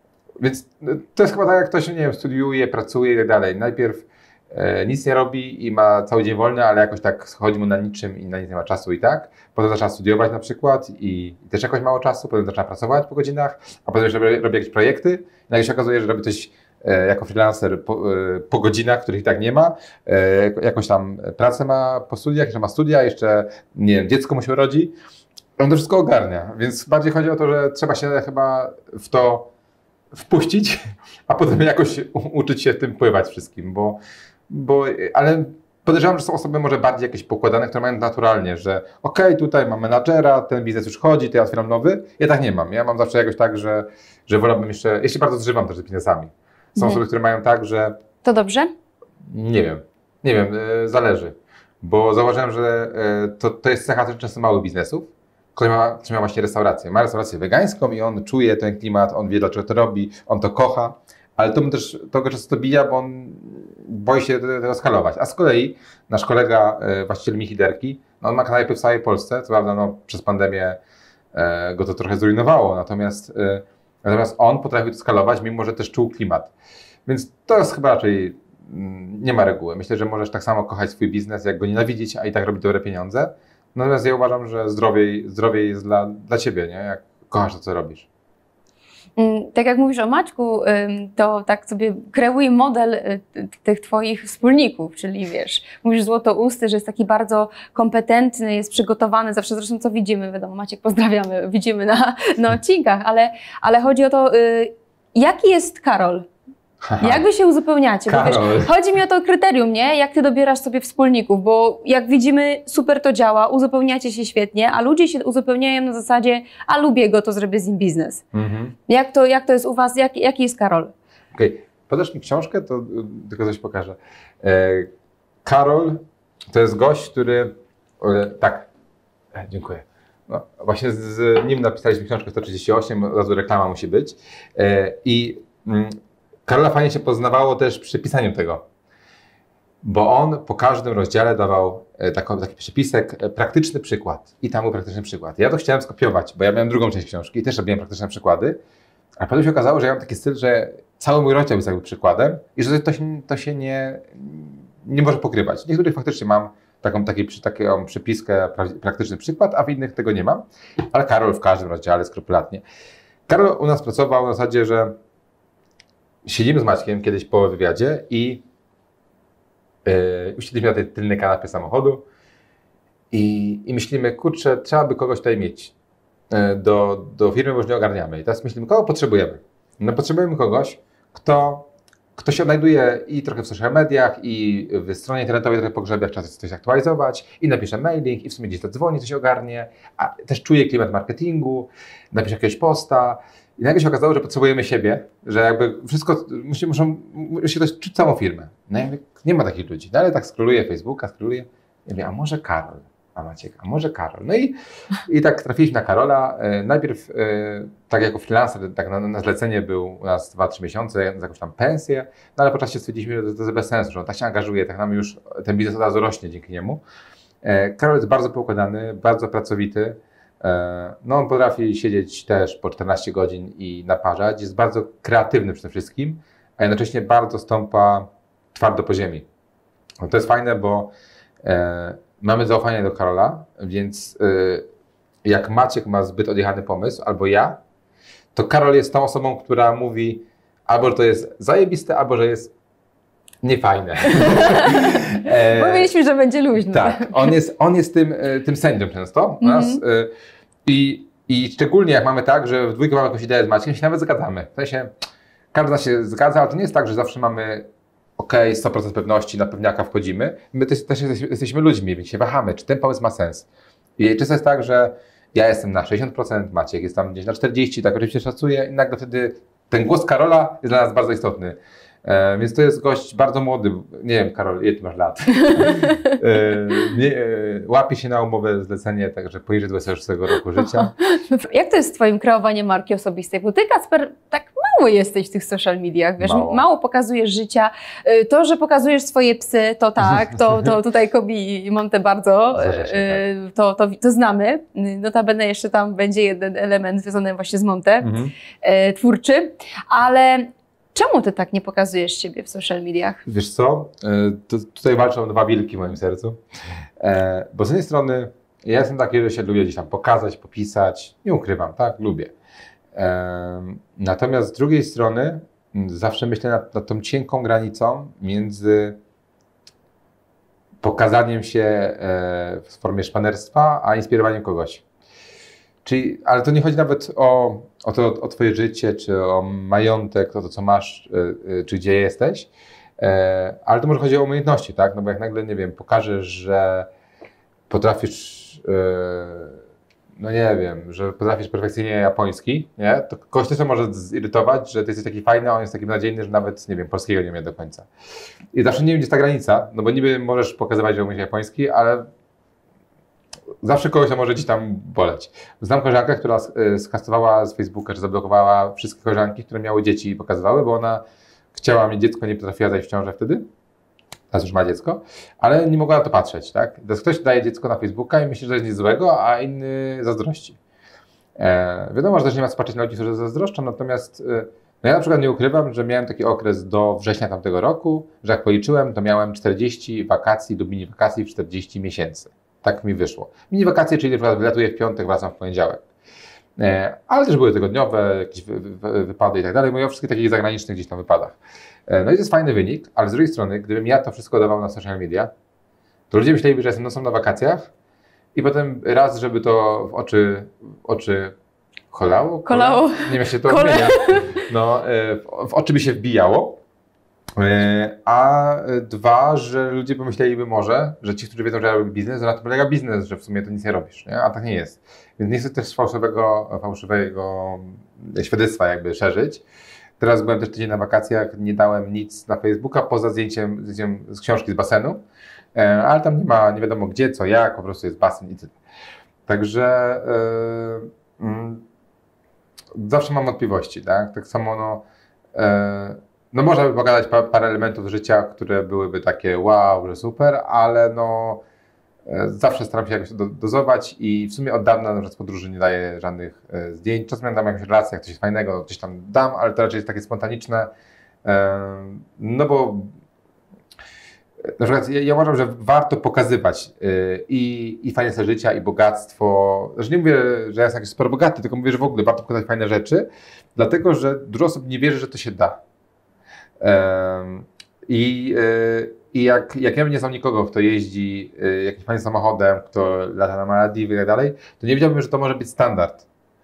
więc to jest chyba tak, jak ktoś, nie wiem, studiuje, pracuje i tak dalej. Najpierw nic nie robi i ma cały dzień wolny, ale jakoś tak chodzi mu na niczym i na nic nie ma czasu i tak. Potem zaczyna studiować na przykład i, i też jakoś mało czasu, potem zaczyna pracować po godzinach, a potem jeszcze robi, robi jakieś projekty i nagle się okazuje, że robi coś e, jako freelancer po, e, po godzinach, których i tak nie ma, e, jakąś tam pracę ma po studiach, jeszcze ma studia, jeszcze nie wiem, dziecko mu się rodzi. On to wszystko ogarnia, więc bardziej chodzi o to, że trzeba się chyba w to wpuścić, a potem jakoś uczyć się tym pływać wszystkim, bo Bo, ale podejrzewam, że są osoby może bardziej jakieś pokładane, które mają naturalnie, że okej, okay, tutaj mam menadżera, ten biznes już chodzi, to ja otwieram nowy. Ja tak nie mam. Ja mam zawsze jakoś tak, że, że wolałbym jeszcze, ja się bardzo zżywam też z biznesami. Są hmm. osoby, które mają tak, że... To dobrze? Nie wiem. Nie wiem, e, zależy. Bo zauważyłem, że e, to, to jest cecha też często małych biznesów. Ktoś ma, ktoś ma właśnie restaurację. Ma restaurację wegańską i on czuje ten klimat, on wie, dlaczego to robi, on to kocha. Ale to mu też tego często bija, bo on boi się tego skalować. A z kolei nasz kolega, właściciel Michiderki, no on ma kanapy w całej Polsce, co prawda no, przez pandemię e, go to trochę zrujnowało, natomiast, e, natomiast on potrafił to skalować, mimo że też czuł klimat. Więc to jest chyba raczej, m, nie ma reguły. Myślę, że możesz tak samo kochać swój biznes, jak go nienawidzić, a i tak robić dobre pieniądze. Natomiast ja uważam, że zdrowiej, zdrowiej jest dla, dla ciebie, nie? Jak kochasz to, co robisz. Tak jak mówisz o Maćku, to tak sobie kreuję model tych twoich wspólników, czyli wiesz, mówisz złotousty, że jest taki bardzo kompetentny, jest przygotowany, zawsze zresztą co widzimy, wiadomo, Maciek pozdrawiamy, widzimy na, na odcinkach, ale, ale chodzi o to, jaki jest Karol? Jak wy się uzupełniacie? Bo wiesz, chodzi mi o to kryterium, nie? Jak ty dobierasz sobie wspólników, bo jak widzimy, super to działa, uzupełniacie się świetnie, a ludzie się uzupełniają na zasadzie, a lubię go, to zrobię z nim biznes. Mhm. Jak, to, jak to jest u was? Jak, jaki jest Karol? Okej, okay. Podasz mi książkę, to tylko coś pokażę. E, Karol to jest gość, który... E, tak, e, dziękuję. No, właśnie z, z nim napisaliśmy książkę sto trzydzieści osiem, od razu reklama musi być. E, I... Mm, Karola fajnie się poznawało też przy pisaniu tego, bo on po każdym rozdziale dawał taki, taki przypisek, praktyczny przykład i tam był praktyczny przykład. Ja to chciałem skopiować, bo ja miałem drugą część książki i też robiłem praktyczne przykłady, a potem się okazało, że ja mam taki styl, że cały mój rozdział jest jakby przykładem i że to się, to się nie, nie może pokrywać. W niektórych faktycznie mam taką, taki, taką przypiskę, praktyczny przykład, a w innych tego nie mam, ale Karol w każdym rozdziale skrupulatnie. Karol u nas pracował na zasadzie, że siedzimy z Maćkiem kiedyś po wywiadzie i yy, usiedliśmy na tej tylnej kanapie samochodu i, i myślimy, kurczę, trzeba by kogoś tutaj mieć yy, do, do firmy, bo już nie ogarniamy. I teraz myślimy, kogo potrzebujemy? No potrzebujemy kogoś, kto, kto się odnajduje i trochę w social mediach, i w stronie internetowej trochę pogrzebia, jak trzeba coś aktualizować, i napisze mailing, i w sumie gdzieś zadzwoni, coś ogarnie, a też czuje klimat marketingu, napisze jakiegoś posta. I nagle się okazało, że potrzebujemy siebie, że jakby wszystko, musi, muszą, musi ktoś czuć całą firmę. No ja mówię, nie ma takich ludzi. No ale tak scrolluję Facebooka, scrolluję. Ja mówię, a może Karol? A Maciek, a może Karol? No i, i tak trafiliśmy na Karola. E, najpierw e, tak jako freelancer, tak na, na zlecenie był u nas dwa trzy miesiące, za jakąś tam pensję, no ale po czasie stwierdziliśmy, że to, to jest bez sensu, że on tak się angażuje, tak nam już ten biznes od razu rośnie dzięki niemu. E, Karol jest bardzo poukładany, bardzo pracowity. No on potrafi siedzieć też po czternaście godzin i naparzać, jest bardzo kreatywny przede wszystkim, a jednocześnie bardzo stąpa twardo po ziemi. No to jest fajne, bo e, mamy zaufanie do Karola, więc e, jak Maciek ma zbyt odjechany pomysł, albo ja, to Karol jest tą osobą, która mówi albo, że to jest zajebiste, albo, że jest niefajne. e, Mówiliśmy, że będzie luźny. Tak, on jest, on jest tym, tym sędzią często u nas. Mm-hmm. I I szczególnie jak mamy tak, że w dwójkę mamy jakąś ideę z Maciekiem, się nawet zgadzamy. W sensie, każdy się zgadza, ale to nie jest tak, że zawsze mamy okej, okay, sto procent pewności, na pewniaka wchodzimy. My też, też jesteśmy ludźmi, więc się wahamy, czy ten pomysł ma sens. I często jest tak, że ja jestem na sześćdziesiąt procent, Maciek jest tam gdzieś na czterdzieści procent, tak oczywiście szacuję i nagle wtedy ten głos Karola jest dla nas bardzo istotny. E, więc to jest gość bardzo młody, nie wiem Karol, ile ty masz lat? e, nie, e, łapie się na umowę zlecenie, także poniżej dwudziestego szóstego roku życia. Jak to jest z twoim kreowaniem marki osobistej? Bo ty, Kacper, tak mało jesteś w tych social mediach, wiesz, mało, mało pokazujesz życia. To, że pokazujesz swoje psy, to tak, to, to tutaj Kobi i Monte bardzo, się, tak. to, to, to znamy. Notabene jeszcze tam będzie jeden element związany właśnie z Monte, mhm. twórczy, ale czemu ty tak nie pokazujesz siebie w social mediach? Wiesz co, to tutaj walczą dwa wilki w moim sercu, bo z jednej strony ja jestem taki, że się lubię gdzieś tam pokazać, popisać, nie ukrywam, tak, lubię. Natomiast z drugiej strony zawsze myślę nad, nad tą cienką granicą między pokazaniem się w formie szpanerstwa, a inspirowaniem kogoś. Czyli, ale to nie chodzi nawet o, o, to, o twoje życie, czy o majątek, o to, co masz, czy gdzie jesteś, ale to może chodzi o umiejętności, tak? No bo jak nagle, nie wiem, pokażesz, że potrafisz, no nie wiem, że potrafisz perfekcyjnie japoński, nie? To kogoś też może zirytować, że ty jesteś taki fajny, a on jest taki nadziejny, że nawet, nie wiem, polskiego nie umie do końca. I zawsze nie wiem, gdzie jest ta granica, no bo niby możesz pokazywać, że umiesz japoński, ale zawsze kogoś to może gdzieś tam boleć. Znam koleżankę, która skastowała z Facebooka, że zablokowała wszystkie koleżanki, które miały dzieci i pokazywały, bo ona chciała mieć dziecko, nie potrafiła zajść w ciążę wtedy. Teraz już ma dziecko, ale nie mogła na to patrzeć, tak? Ktoś daje dziecko na Facebooka i myśli, że to jest nic złego, a inny zazdrości. E, wiadomo, że też nie ma co patrzeć na ludzi, którzy zazdroszczą, natomiast e, no ja na przykład nie ukrywam, że miałem taki okres do września tamtego roku, że jak policzyłem, to miałem czterdzieści wakacji lub mini wakacji w czterdzieści miesięcy. Tak mi wyszło. Mini wakacje, czyli na przykład wylatuję w piątek, wracam w poniedziałek. E, ale też były tygodniowe, jakieś wy, wy, wypady i tak dalej. Mówię o wszystkich takich zagranicznych gdzieś tam wypadach. E, no i to jest fajny wynik, ale z drugiej strony, gdybym ja to wszystko dawał na social media, to ludzie myśleliby, że jestem nocą na wakacjach i potem raz, żeby to w oczy, w oczy kolało? Kolało. Nie wiem, jak się to odmienia. No, e, w, w oczy by się wbijało. A dwa, że ludzie pomyśleliby może, że ci, którzy wiedzą, że ja robię biznes, że na to polega biznes, że w sumie to nic nie robisz, nie? A tak nie jest. Więc nie chcę też fałszywego, fałszywego świadectwa jakby szerzyć. Teraz byłem też tydzień na wakacjach, nie dałem nic na Facebooka poza zdjęciem, zdjęciem z książki z basenu, ale tam nie ma, nie wiadomo gdzie, co, jak, po prostu jest basen i tyle. Także yy, yy, zawsze mam wątpliwości, tak? Tak samo no yy, No można by pogadać pa, parę elementów życia, które byłyby takie wow, że super, ale no e, zawsze staram się jakoś do, dozować i w sumie od dawna na przykład z podróży nie daję żadnych e, zdjęć. Czasem dam jakąś relację, jak coś jest fajnego, no, gdzieś tam dam, ale to raczej jest takie spontaniczne, e, no bo na przykład ja, ja uważam, że warto pokazywać y, i, i fajne życia, i bogactwo. Znaczy nie mówię, że ja jestem jakiś super bogaty, tylko mówię, że w ogóle warto pokazać fajne rzeczy, dlatego że dużo osób nie wierzy, że to się da. Um, I y, i jak, jak ja nie znam nikogo, kto jeździ y, jakimś fajnym samochodem, kto lata na Malediwy i tak dalej, to nie wiedziałbym, że to może być standard.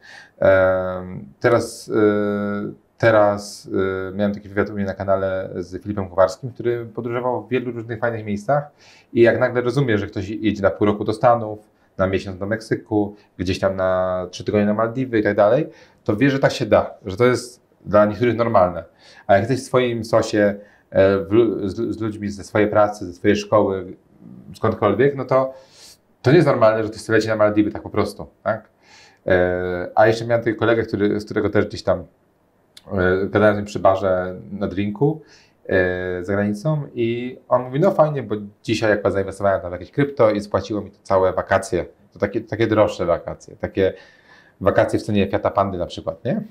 Um, teraz y, teraz y, miałem taki wywiad u mnie na kanale z Filipem Kowarskim, który podróżował w wielu różnych fajnych miejscach i jak nagle rozumie, że ktoś jedzie na pół roku do Stanów, na miesiąc do Meksyku, gdzieś tam na trzy tygodnie na Maldiwy i tak dalej, to wie, że tak się da, że to jest dla niektórych normalne. A jak jesteś w swoim sosie w, z, z ludźmi ze swojej pracy, ze swojej szkoły, skądkolwiek, no to to nie jest normalne, że ktoś sobie leci na Maldiwy tak po prostu, tak? E, a jeszcze miałem takiego kolegę, który, z którego też gdzieś tam e, gadałem z nim przy barze na drinku e, za granicą i on mówi, no fajnie, bo dzisiaj jak zainwestowałem tam w jakieś krypto i spłaciło mi to całe wakacje, to takie, takie droższe wakacje, takie wakacje w cenie Fiata Pandy na przykład, nie?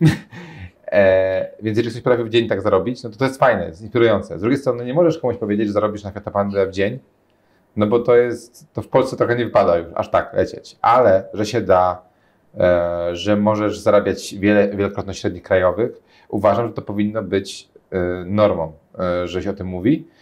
E, więc jeżeli ktoś potrafi w dzień tak zarobić, no to to jest fajne, jest inspirujące. Z drugiej strony nie możesz komuś powiedzieć, że zarobisz na Fiata Pandę w dzień, no bo to jest, to w Polsce trochę nie wypada już aż tak lecieć, ale że się da, e, że możesz zarabiać wiele, wielokrotność średnich krajowych, uważam, że to powinno być e, normą, e, że się o tym mówi.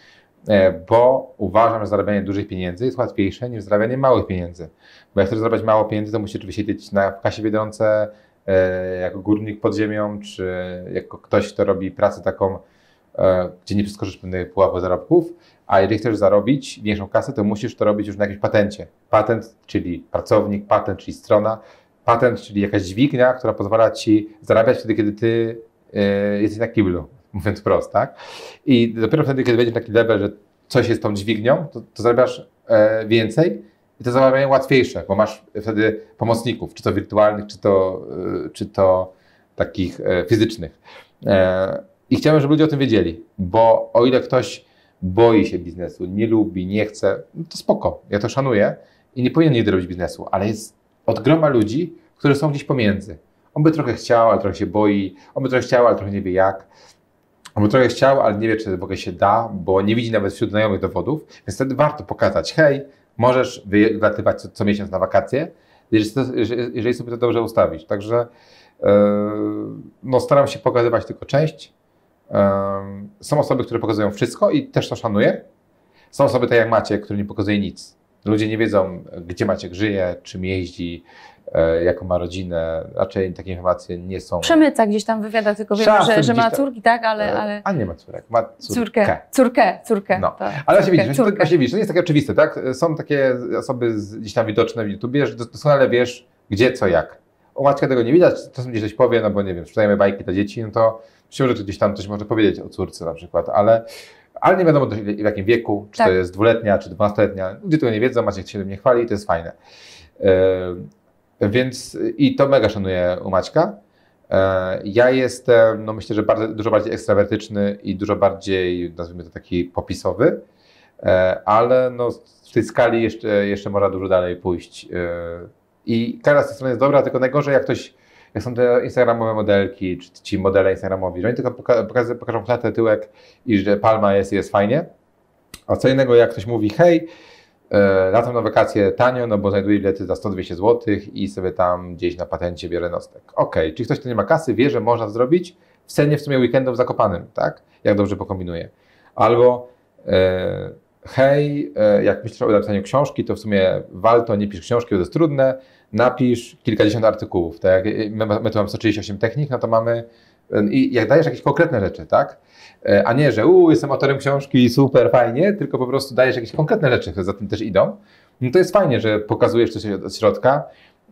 bo uważam, że zarabianie dużych pieniędzy jest łatwiejsze niż zarabianie małych pieniędzy. Bo jak chcesz zarabiać mało pieniędzy, to musisz oczywiście siedzieć na w kasie Biedronce jako górnik pod ziemią, czy jako ktoś, kto robi pracę taką, gdzie nie przeskoczysz pewnych pułapów zarobków, a jeżeli chcesz zarobić większą kasę, to musisz to robić już na jakimś patencie. Patent, czyli pracownik, patent, czyli strona, patent, czyli jakaś dźwignia, która pozwala ci zarabiać wtedy, kiedy ty y, jesteś na kiblu, mówiąc wprost, tak? I dopiero wtedy, kiedy wejdziesz na taki level, że coś jest tą dźwignią, to, to zarabiasz e, więcej i to zarabianie łatwiejsze, bo masz wtedy pomocników, czy to wirtualnych, czy to, y, czy to takich e, fizycznych. E, I chciałem, żeby ludzie o tym wiedzieli, bo o ile ktoś boi się biznesu, nie lubi, nie chce, no to spoko, ja to szanuję i nie powinien nigdy robić biznesu, ale jest od groma ludzi, którzy są gdzieś pomiędzy. On by trochę chciał, ale trochę się boi, on by trochę chciał, ale trochę nie wie jak. On by trochę chciał, ale nie wie, czy w ogóle się da, bo nie widzi nawet wśród znajomych dowodów, więc wtedy warto pokazać, hej, możesz wylatywać co, co miesiąc na wakacje, jeżeli, jeżeli sobie to dobrze ustawić. Także yy, no, staram się pokazywać tylko część. Um, są osoby, które pokazują wszystko i też to szanuję. Są osoby tak jak Maciek, który nie pokazuje nic. Ludzie nie wiedzą, gdzie Maciek żyje, czym jeździ, e, jaką ma rodzinę. Raczej takie informacje nie są... Przemyca gdzieś tam w wywiadach, tylko wiem, że, że ma córki, tak? Ale, ale... A nie ma córek, ma córkę. Córkę, córkę, córkę. No. To, ale córkę, właśnie widzisz, to, właśnie widzisz, to nie jest takie oczywiste, tak? Są takie osoby z, gdzieś tam widoczne w YouTubie, że doskonale wiesz, gdzie, co, jak. U Maćka tego nie widać, czasem gdzieś coś powie, no bo nie wiem, sprzedajemy bajki dla dzieci, no to siłą rzeczy gdzieś tam coś może powiedzieć o córce na przykład, ale, ale nie wiadomo w jakim wieku, czy tak. to jest dwuletnia, czy dwunastoletnia. Ludzie tego nie wiedzą, Maciek się tym nie chwali i to jest fajne. Yy, więc i to mega szanuję u Maćka. Yy, ja jestem, no myślę, że bardzo, dużo bardziej ekstrawertyczny i dużo bardziej, nazwijmy to taki popisowy, yy, ale no w tej skali jeszcze, jeszcze można dużo dalej pójść. Yy, I każda z tych stron jest dobra, tylko najgorzej jak ktoś, jak są te instagramowe modelki, czy ci modele instagramowi, że oni tylko poka pokażą, pokażą klatę, tyłek i że palma jest i jest fajnie. A co innego jak ktoś mówi, hej, e, latam na wakacje tanio, no bo znajduję bilety za sto dwieście złotych i sobie tam gdzieś na patencie biorę nostek. Okej, okay. Czyli ktoś, kto nie ma kasy, wie, że można zrobić w cenie w sumie weekendów Zakopanym, tak? Jak dobrze pokombinuje. Albo e, hej, e, jak myślisz o napisaniu książki, to w sumie walto, nie pisz książki, bo to jest trudne, napisz kilkadziesiąt artykułów, tak? My, my tu mamy sto trzydzieści osiem technik, no to mamy i jak dajesz jakieś konkretne rzeczy, tak? A nie, że u, jestem autorem książki, super, fajnie, tylko po prostu dajesz jakieś konkretne rzeczy, które za tym też idą. No to jest fajnie, że pokazujesz coś od środka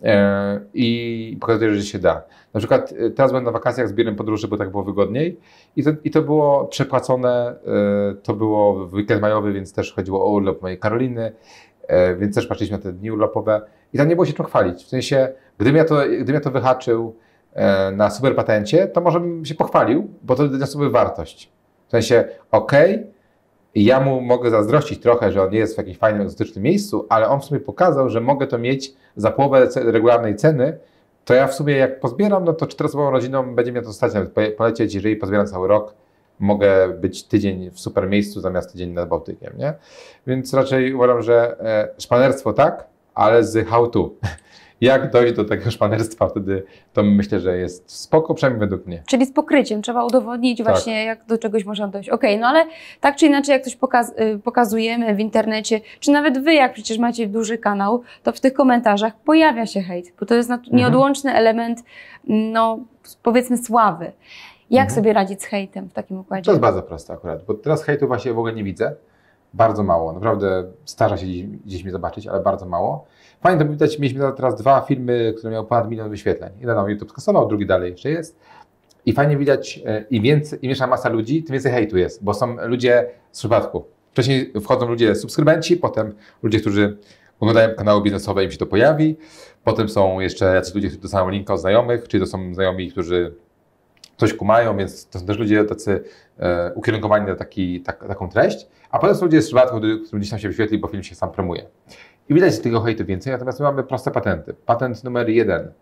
e, i pokazujesz, że się da. Na przykład teraz byłem na wakacjach z biurem podróży, bo tak było wygodniej i to, i to było przepłacone, e, to było w weekend majowy, więc też chodziło o urlop mojej Karoliny, e, więc też patrzyliśmy na te dni urlopowe i tam nie było się czym chwalić. W sensie, gdybym ja to, gdybym ja to wyhaczył e, na super patencie, to może bym się pochwalił, bo to da sobie wartość. W sensie, okej, okay, ja mu mogę zazdrościć trochę, że on nie jest w jakimś fajnym, egzotycznym miejscu, ale on w sumie pokazał, że mogę to mieć za połowę regularnej ceny, to ja w sumie jak pozbieram, no to czteroosobową rodziną będzie mnie to stać nawet polecieć, jeżeli pozbieram cały rok, mogę być tydzień w super miejscu zamiast tydzień nad Bałtykiem, nie? Więc raczej uważam, że e, szpanerstwo tak, ale z how to. Jak dojść do tego szpanerstwa, wtedy to myślę, że jest spoko, przynajmniej według mnie. Czyli z pokryciem, trzeba udowodnić tak. właśnie, jak do czegoś można dojść. Okej, okay, no ale tak czy inaczej, jak coś pokaz pokazujemy w internecie, czy nawet wy, jak przecież macie duży kanał, to w tych komentarzach pojawia się hejt, bo to jest mhm. nieodłączny element, no powiedzmy, sławy. Jak mhm. sobie radzić z hejtem w takim układzie? To jest bardzo proste akurat, bo teraz hejtu właśnie w ogóle nie widzę. Bardzo mało, naprawdę starza się gdzieś, gdzieś mnie zobaczyć, ale bardzo mało. Fajnie to widać, mieliśmy teraz dwa filmy, które miały ponad milion wyświetleń. Jeden nam YouTube skasował, drugi dalej jeszcze jest. I fajnie widać, im więcej, im większa masa ludzi, tym więcej hejtu jest, bo są ludzie z przypadku. Wcześniej wchodzą ludzie subskrybenci, potem ludzie, którzy oglądają kanały biznesowe, im się to pojawi. Potem są jeszcze jacyś ludzie, którzy dostaną linka od znajomych, czyli to są znajomi, którzy coś kumają, więc to są też ludzie tacy e, ukierunkowani na taki, tak, taką treść. A potem są ludzie z przypadku, którym gdzieś tam się wyświetli, bo film się sam promuje. I widać z tego hejtu więcej, natomiast my mamy proste patenty. Patent numer jeden.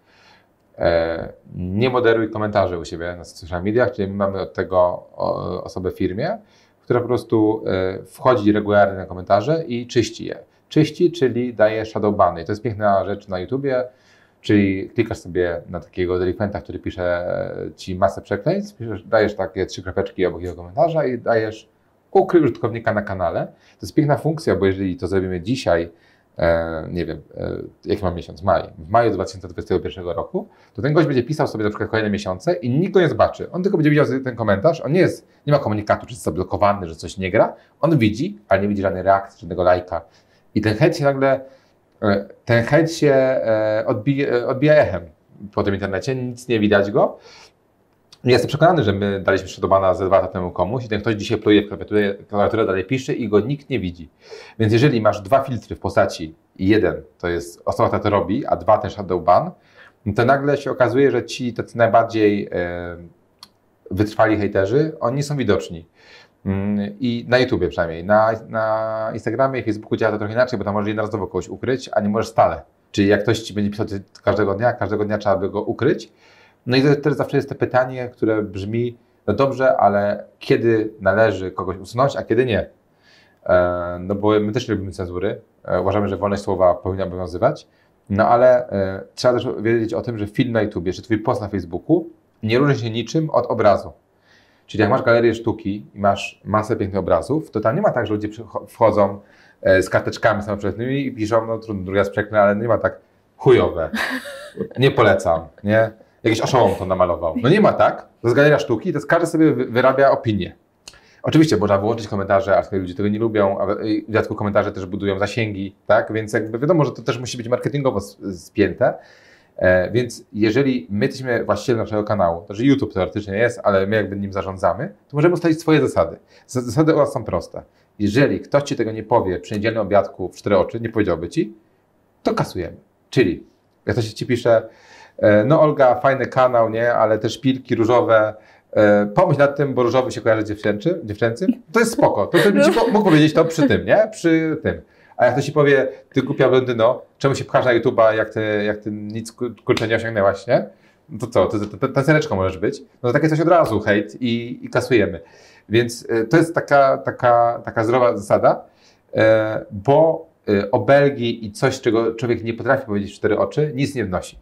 E, nie moderuj komentarzy u siebie na social mediach, czyli my mamy od tego o, osobę w firmie, która po prostu e, wchodzi regularnie na komentarze i czyści je. Czyści, czyli daje shadowbany. I to jest piękna rzecz na YouTubie, czyli klikasz sobie na takiego delikwenta, który pisze ci masę przekleństw, piszesz, dajesz takie trzy kropeczki obok jego komentarza i dajesz ukryj użytkownika na kanale. To jest piękna funkcja, bo jeżeli to zrobimy dzisiaj, e, nie wiem, e, jaki mam miesiąc, maj, w maju dwa tysiące dwudziestego pierwszego roku, to ten gość będzie pisał sobie na przykład kolejne miesiące i nikt go nie zobaczy. On tylko będzie widział ten komentarz, on nie jest, nie ma komunikatu, że jest zablokowany, że coś nie gra. On widzi, ale nie widzi żadnej reakcji, żadnego lajka. I ten hejt się nagle, e, ten hejt się e, odbija, odbija echem po tym internecie, nic nie widać go. Ja jestem przekonany, że my daliśmy shadowbana ze dwa lata temu komuś i ten ktoś dzisiaj pluje w klawiaturę, klawiaturę dalej pisze i go nikt nie widzi. Więc jeżeli masz dwa filtry w postaci i jeden to jest osoba, która to robi, a dwa ten shadowban, to nagle się okazuje, że ci tacy najbardziej e, wytrwali hejterzy, oni są widoczni. I na YouTubie przynajmniej. Na, na Instagramie i Facebooku działa to trochę inaczej, bo tam możesz jednorazowo kogoś ukryć, a nie możesz stale. Czyli jak ktoś ci będzie pisał każdego dnia, każdego dnia trzeba by go ukryć. No i też zawsze jest to pytanie, które brzmi, no dobrze, ale kiedy należy kogoś usunąć, a kiedy nie? E, no bo my też nie lubimy cenzury. E, uważamy, że wolność słowa powinna obowiązywać. No ale e, trzeba też wiedzieć o tym, że film na YouTubie, czy twój post na Facebooku nie różni się niczym od obrazu. Czyli jak masz galerię sztuki i masz masę pięknych obrazów, to tam nie ma tak, że ludzie wchodzą e, z karteczkami samoprzydatnymi i piszą, no trudno, drugi raz przeknę, ale nie ma tak chujowe. Nie polecam, nie? Jakiś oszołom to namalował. No nie ma tak. To jest galeria sztuki, to jest każdy sobie wyrabia opinię. Oczywiście można wyłączyć komentarze, a ludzie tego nie lubią, a w dodatku komentarze też budują zasięgi, tak? Więc jakby wiadomo, że to też musi być marketingowo spięte. E, więc jeżeli my jesteśmy właścicielem naszego kanału, to że YouTube teoretycznie jest, ale my jakby nim zarządzamy, to możemy ustalić swoje zasady. Zasady u nas są proste. Jeżeli ktoś ci tego nie powie przy niedzielnym obiadku w cztery oczy, nie powiedziałby ci, to kasujemy. Czyli jak ktoś ci pisze, no Olga, fajny kanał, nie, ale te szpilki różowe, e, pomyśl nad tym, bo różowy się kojarzy dziewczęcy, dziewczęcym, to jest spoko, to, to bym ci mógł powiedzieć to przy tym, nie, przy tym. A jak ktoś ci powie, ty głupia blondyno, czemu się pchasz na YouTube'a, jak ty, jak ty nic kurczę nie osiągnęłaś, nie? No to co, to, to, to, tancereczką możesz być. No to takie coś od razu, hejt i, i kasujemy. Więc e, to jest taka, taka, taka zdrowa zasada, e, bo e, obelgi i coś, czego człowiek nie potrafi powiedzieć w cztery oczy, nic nie wnosi.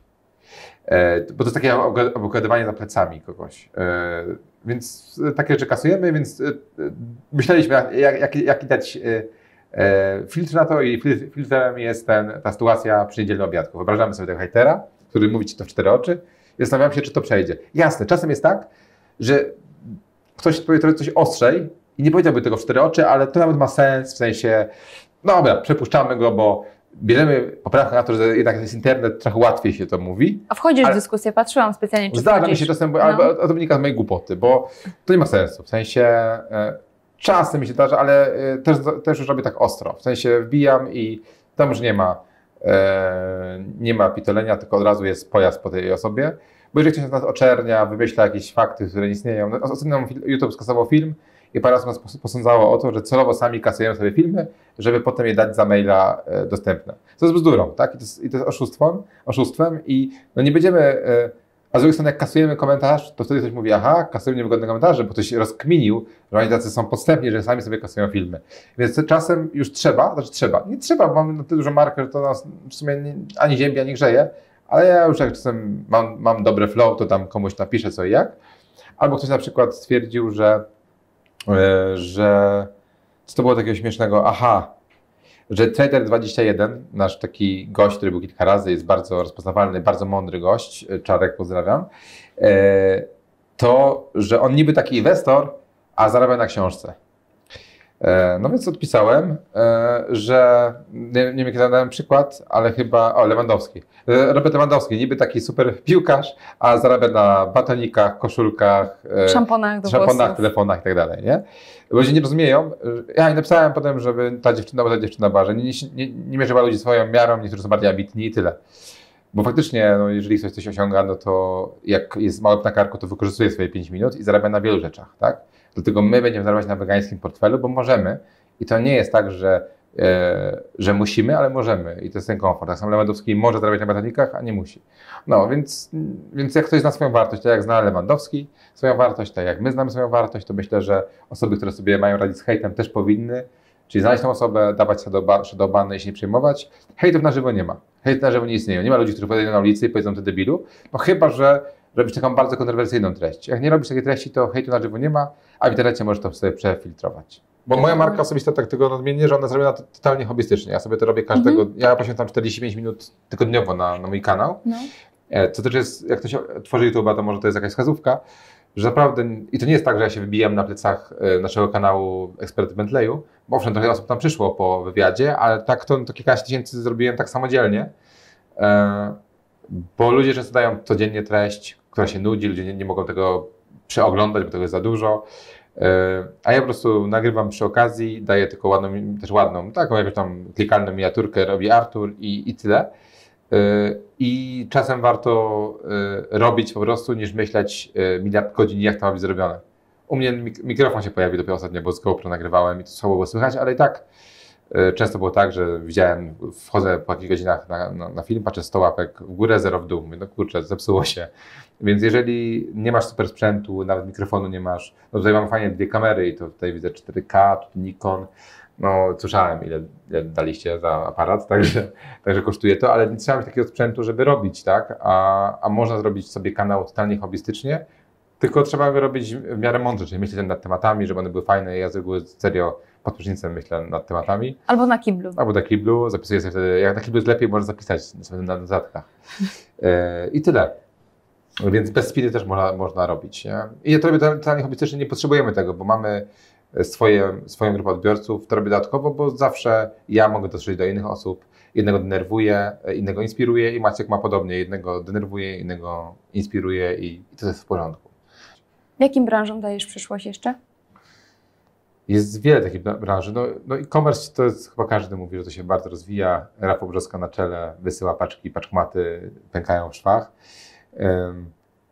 E, bo to jest takie obgadywanie za plecami kogoś. E, więc takie rzeczy kasujemy, więc e, myśleliśmy, jak, jak, jaki dać e, e, filtr na to i filtrem jest ten, ta sytuacja przy niedzielnym obiadku. Wyobrażamy sobie tego hejtera, który mówi ci to w cztery oczy i zastanawiam się, czy to przejdzie. Jasne, czasem jest tak, że ktoś powie trochę coś ostrzej i nie powiedziałby tego w cztery oczy, ale to nawet ma sens, w sensie, no dobra, przepuszczamy go, bo bierzemy poprawkę na to, że jednak jest internet, trochę łatwiej się to mówi. A wchodzisz w dyskusję, patrzyłam specjalnie, czy zdarza mi się czasem, no. ale to wynika z mojej głupoty, bo to nie ma sensu. W sensie e, czasem mi się zdarza, ale e, też, też już robię tak ostro. W sensie wbijam i tam już nie ma e, nie ma pitolenia, tylko od razu jest pojazd po tej osobie. Bo jeżeli ktoś nas oczernia, wymyśla jakieś fakty, które nie istnieją. No, ostatnio YouTube skasował film i parę osób nas posądzało o to, że celowo sami kasujemy sobie filmy, żeby potem je dać za maila e, dostępne. To jest bzdurą, tak? I to jest, i to jest oszustwem, oszustwem i no nie będziemy, e, a z drugiej strony jak kasujemy komentarz, to wtedy ktoś mówi, aha, kasujemy niewygodne komentarze, bo ktoś rozkminił, że oni tacy są podstępni, że sami sobie kasują filmy. Więc czasem już trzeba, znaczy trzeba, nie trzeba, bo mamy na tyle dużo markę, że to nas w sumie nie, ani ziębi, ani grzeje, ale ja już jak czasem mam, mam dobre flow, to tam komuś napiszę co i jak. Albo ktoś na przykład stwierdził, że że co to było takiego śmiesznego, aha, że Trader dwadzieścia jeden, nasz taki gość, który był kilka razy, jest bardzo rozpoznawalny, bardzo mądry gość, Czarek, pozdrawiam, to, że on niby taki inwestor, a zarabia na książce. No więc odpisałem, że nie, nie wiem, jaki dałem przykład, ale chyba, o, Lewandowski. Robert Lewandowski, niby taki super piłkarz, a zarabia na batonikach, koszulkach, szamponach, do szamponach telefonach i tak dalej, nie? Ludzie nie rozumieją. Ja napisałem potem, żeby ta dziewczyna, bo ta dziewczyna barze, nie, nie, nie mierzyła ludzi swoją miarą, niektórzy są bardziej ambitni i tyle. Bo faktycznie, no, jeżeli ktoś coś osiąga, no to jak jest mały na karku, to wykorzystuje swoje pięć minut i zarabia na wielu rzeczach, tak? Dlatego my będziemy zarabiać na wegańskim portfelu, bo możemy. I to nie jest tak, że, e, że musimy, ale możemy. I to jest ten komfort. Tak samo Lewandowski może zarabiać na batonikach, a nie musi. No, więc, więc jak ktoś zna swoją wartość, tak jak zna Lewandowski swoją wartość, tak jak my znamy swoją wartość, to myślę, że osoby, które sobie mają radzić z hejtem, też powinny. Czyli znaleźć tą osobę, dawać shadowbany i się nie przejmować. Hejtów na żywo nie ma. Hejt na żywo nie istnieją. Nie ma ludzi, którzy podejdą na ulicy i powiedzą ty debilu. No chyba, że robisz taką bardzo kontrowersyjną treść. Jak nie robisz takiej treści, to hejtu na żywo nie ma, a w internecie możesz to sobie przefiltrować. Bo moja marka osobista tak tego nadmienię, że ona zrobiona totalnie hobbystycznie. Ja sobie to robię każdego, mm-hmm. ja poświęcam czterdzieści pięć minut tygodniowo na, na mój kanał. No. To też jest, jak ktoś tworzy YouTube'a, to może to jest jakaś wskazówka, że naprawdę, i to nie jest tak, że ja się wybijam na plecach naszego kanału Ekspert Bentleyu, bo owszem, trochę osób tam przyszło po wywiadzie, ale tak to, to kilkanaście tysięcy zrobiłem tak samodzielnie, bo ludzie często dają codziennie treść, która się nudzi, ludzie nie, nie mogą tego przeoglądać, bo tego jest za dużo. A ja po prostu nagrywam przy okazji, daję tylko ładną, też ładną, taką jakąś tam klikalną miniaturkę, robi Artur i, i tyle. I czasem warto robić po prostu, niż myśleć miliard godzin, jak to ma być zrobione. U mnie mikrofon się pojawił dopiero ostatnio, bo z GoPro nagrywałem i to słabo było słychać, ale i tak często było tak, że widziałem, wchodzę po jakichś godzinach na, na, na film, patrzę sto łapek w górę, zero w dół. Mówię, no kurczę, zepsuło się. Więc jeżeli nie masz super sprzętu, nawet mikrofonu nie masz, no tutaj mam fajnie dwie kamery i to tutaj widzę cztery K, tu Nikon. No słyszałem, ile, ile daliście za aparat, także, także kosztuje to, ale nie trzeba mieć takiego sprzętu, żeby robić, tak? A, a można zrobić sobie kanał totalnie hobbystycznie, tylko trzeba go robić w miarę mądrze, czyli myśleć nad tematami, żeby one były fajne. Ja z reguły serio pod prysznicem myślę nad tematami. Albo na kiblu. Albo na kiblu, zapisuję sobie wtedy, jak na kiblu jest lepiej, można zapisać sobie na notatkach. E, I tyle. Więc bez speedy też można, można robić. Nie? I ja to robię totalnie hobbystycznie, nie potrzebujemy tego, bo mamy swoje, swoją grupę odbiorców, to robię dodatkowo, bo zawsze ja mogę dotrzeć do innych osób, jednego denerwuję, innego inspiruję i Maciek ma podobnie, jednego denerwuję, innego inspiruje i, i to jest w porządku. Jakim branżom dajesz przyszłość jeszcze? Jest wiele takich branży. No, no e-commerce to jest, chyba każdy mówi, że to się bardzo rozwija. Rafał Brzoska na czele wysyła paczki, paczkomaty pękają w szwach. Um,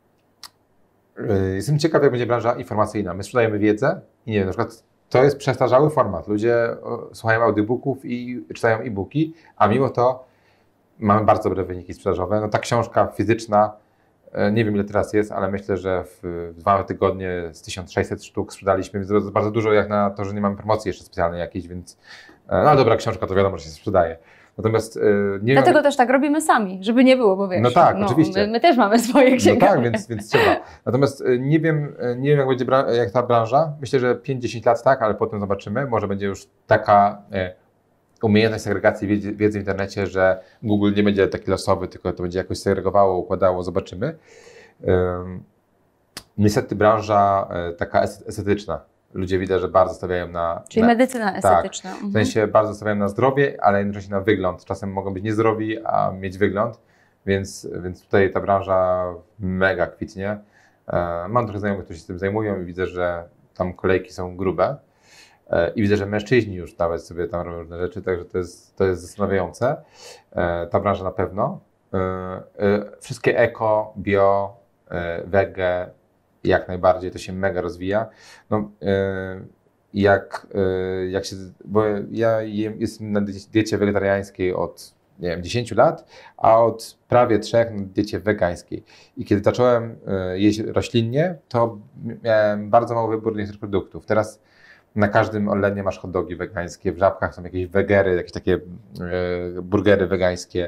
Jestem ciekaw, jak będzie branża informacyjna. My sprzedajemy wiedzę i nie wiem, na przykład to jest przestarzały format. Ludzie słuchają audiobooków i czytają e-booki, a mimo to mamy bardzo dobre wyniki sprzedażowe. No ta książka fizyczna, nie wiem ile teraz jest, ale myślę, że w dwa tygodnie z tysiąc sześćset sztuk sprzedaliśmy, więc to jest bardzo dużo jak na to, że nie mamy promocji jeszcze specjalnej jakiejś, więc no dobra książka to wiadomo, że się sprzedaje. Natomiast nie Dlatego wiem, też tak robimy sami, żeby nie było, bo wiesz, no tak, no, oczywiście. My, my też mamy swoje księgi. No tak, więc, więc trzeba. Natomiast nie wiem, nie wiem jak będzie jak ta branża. Myślę, że pięć do dziesięciu lat tak, ale potem zobaczymy. Może będzie już taka e, umiejętność segregacji wiedzy, wiedzy w internecie, że Google nie będzie taki losowy, tylko to będzie jakoś segregowało, układało, zobaczymy. Um, niestety branża e, taka estetyczna. Ludzie widzę, że bardzo stawiają na... Czyli na, medycyna estetyczna. Tak, w sensie bardzo stawiają na zdrowie, ale jednocześnie na wygląd. Czasem mogą być niezdrowi, a mieć wygląd, więc, więc tutaj ta branża mega kwitnie. E, mam trochę znajomych, którzy się tym zajmują i widzę, że tam kolejki są grube. E, I widzę, że mężczyźni już nawet sobie tam robią różne rzeczy, także to jest, to jest zastanawiające. E, ta branża na pewno. E, e, wszystkie eko, bio, e, wege, jak najbardziej, to się mega rozwija. No, jak, jak się, bo ja jem, jestem na diecie wegetariańskiej od nie wiem, dziesięciu lat, a od prawie trzech na diecie wegańskiej. I kiedy zacząłem jeść roślinnie, to miałem bardzo mały wybór niektórych produktów. Teraz na każdym Orlenie masz hot dogi wegańskie, w Żabkach są jakieś wegery, jakieś takie burgery wegańskie.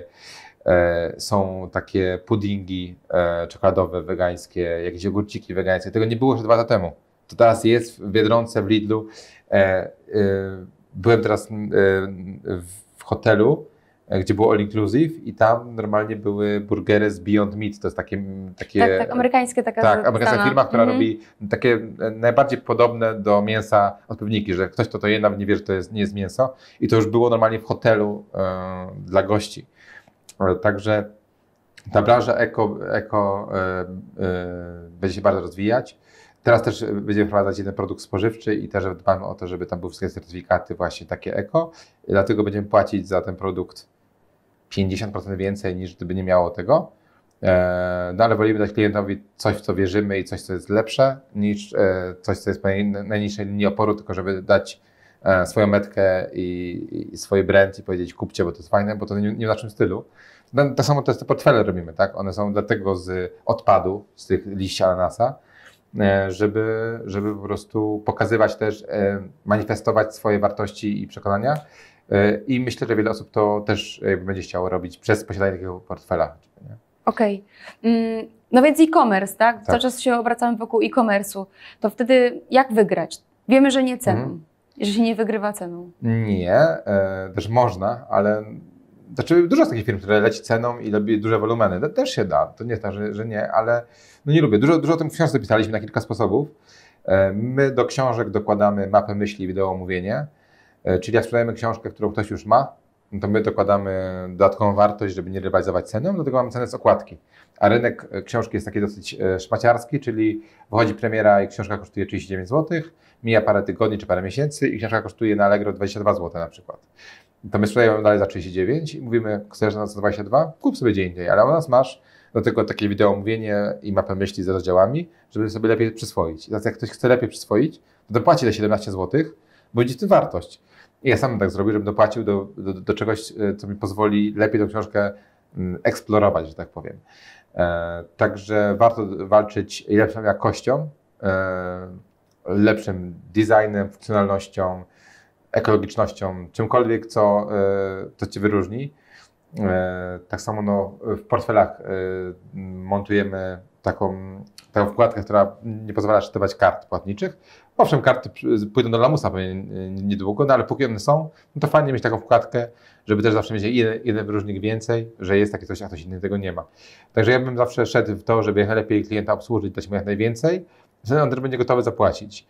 Są takie puddingi e, czekoladowe, wegańskie, jakieś jogurciki wegańskie. Tego nie było jeszcze dwa lata temu. To teraz jest w Biedronce, w Lidlu. E, e, byłem teraz e, w hotelu, e, gdzie było all inclusive i tam normalnie były burgery z Beyond Meat. To jest takie... takie tak, tak, amerykańskie taka Tak, amerykańska firma, która mm-hmm. robi takie najbardziej podobne do mięsa odpowiedniki, że ktoś, kto to je, nawet nie wie, że to jest, nie jest mięso. I to już było normalnie w hotelu e, dla gości. Także ta branża eko, eko e, e, będzie się bardzo rozwijać. Teraz też będziemy wprowadzać jeden produkt spożywczy i też dbamy o to, żeby tam były wszystkie certyfikaty właśnie takie eko. I dlatego będziemy płacić za ten produkt pięćdziesiąt procent więcej niż gdyby nie miało tego. E, no ale wolimy dać klientowi coś, w co wierzymy i coś, co jest lepsze niż e, coś, co jest po najniższej linii oporu, tylko żeby dać e, swoją metkę i, i swój brand i powiedzieć kupcie, bo to jest fajne, bo to nie, nie w naszym stylu. No, tak samo te portfele robimy, tak? One są dlatego z odpadu, z tych liści ananasa, żeby, żeby po prostu pokazywać też, manifestować swoje wartości i przekonania. I myślę, że wiele osób to też będzie chciało robić przez posiadanie takiego portfela. Okej. Okay. No więc e-commerce, tak? tak? Cały czas się obracamy wokół e-commerce'u. To wtedy jak wygrać? Wiemy, że nie ceną. Mhm. Że się nie wygrywa ceną. Nie, e, też można, ale znaczy dużo z takich firm, które leci ceną i robi duże wolumeny, to też się da, to nie jest tak, że, że nie, ale no nie lubię. Dużo, dużo o tym w książce pisaliśmy na kilka sposobów. E, my do książek dokładamy mapę myśli i wideo omówienie, e, czyli jak sprzedajemy książkę, którą ktoś już ma, no to my dokładamy dodatkową wartość, żeby nie rywalizować ceną, dlatego mamy cenę z okładki. A rynek książki jest taki dosyć szmaciarski, czyli wychodzi premiera i książka kosztuje trzydzieści dziewięć złotych, mija parę tygodni czy parę miesięcy i książka kosztuje na Allegro dwadzieścia dwa złote na przykład. To my sprzedajemy dalej za trzydzieści dziewięć i mówimy, chcesz na za dwadzieścia dwa? Kup sobie gdzie indziej, ale u nas masz do tego takie wideo omówienie i mapę myśli z rozdziałami, żeby sobie lepiej przyswoić. I teraz jak ktoś chce lepiej przyswoić, to dopłaci te siedemnaście złotych, bo będzie w tym wartość. I ja sam tak zrobię, żebym dopłacił do, do, do czegoś, co mi pozwoli lepiej tą książkę eksplorować, że tak powiem. E, także warto walczyć lepszą jakością, e, lepszym designem, funkcjonalnością, ekologicznością, czymkolwiek, co, e, co Cię wyróżni. E, tak samo no, w portfelach e, montujemy taką, taką wkładkę, która nie pozwala szytować kart płatniczych. Owszem, karty pójdą do lamusa pewnie niedługo, no ale póki one są, no to fajnie mieć taką wkładkę, żeby też zawsze mieć jeden, jeden wyróżnik więcej, że jest takie coś, a ktoś inny tego nie ma. Także ja bym zawsze szedł w to, żeby jak lepiej klienta obsłużyć, dać mu jak najwięcej, wtedy on też będzie gotowy zapłacić.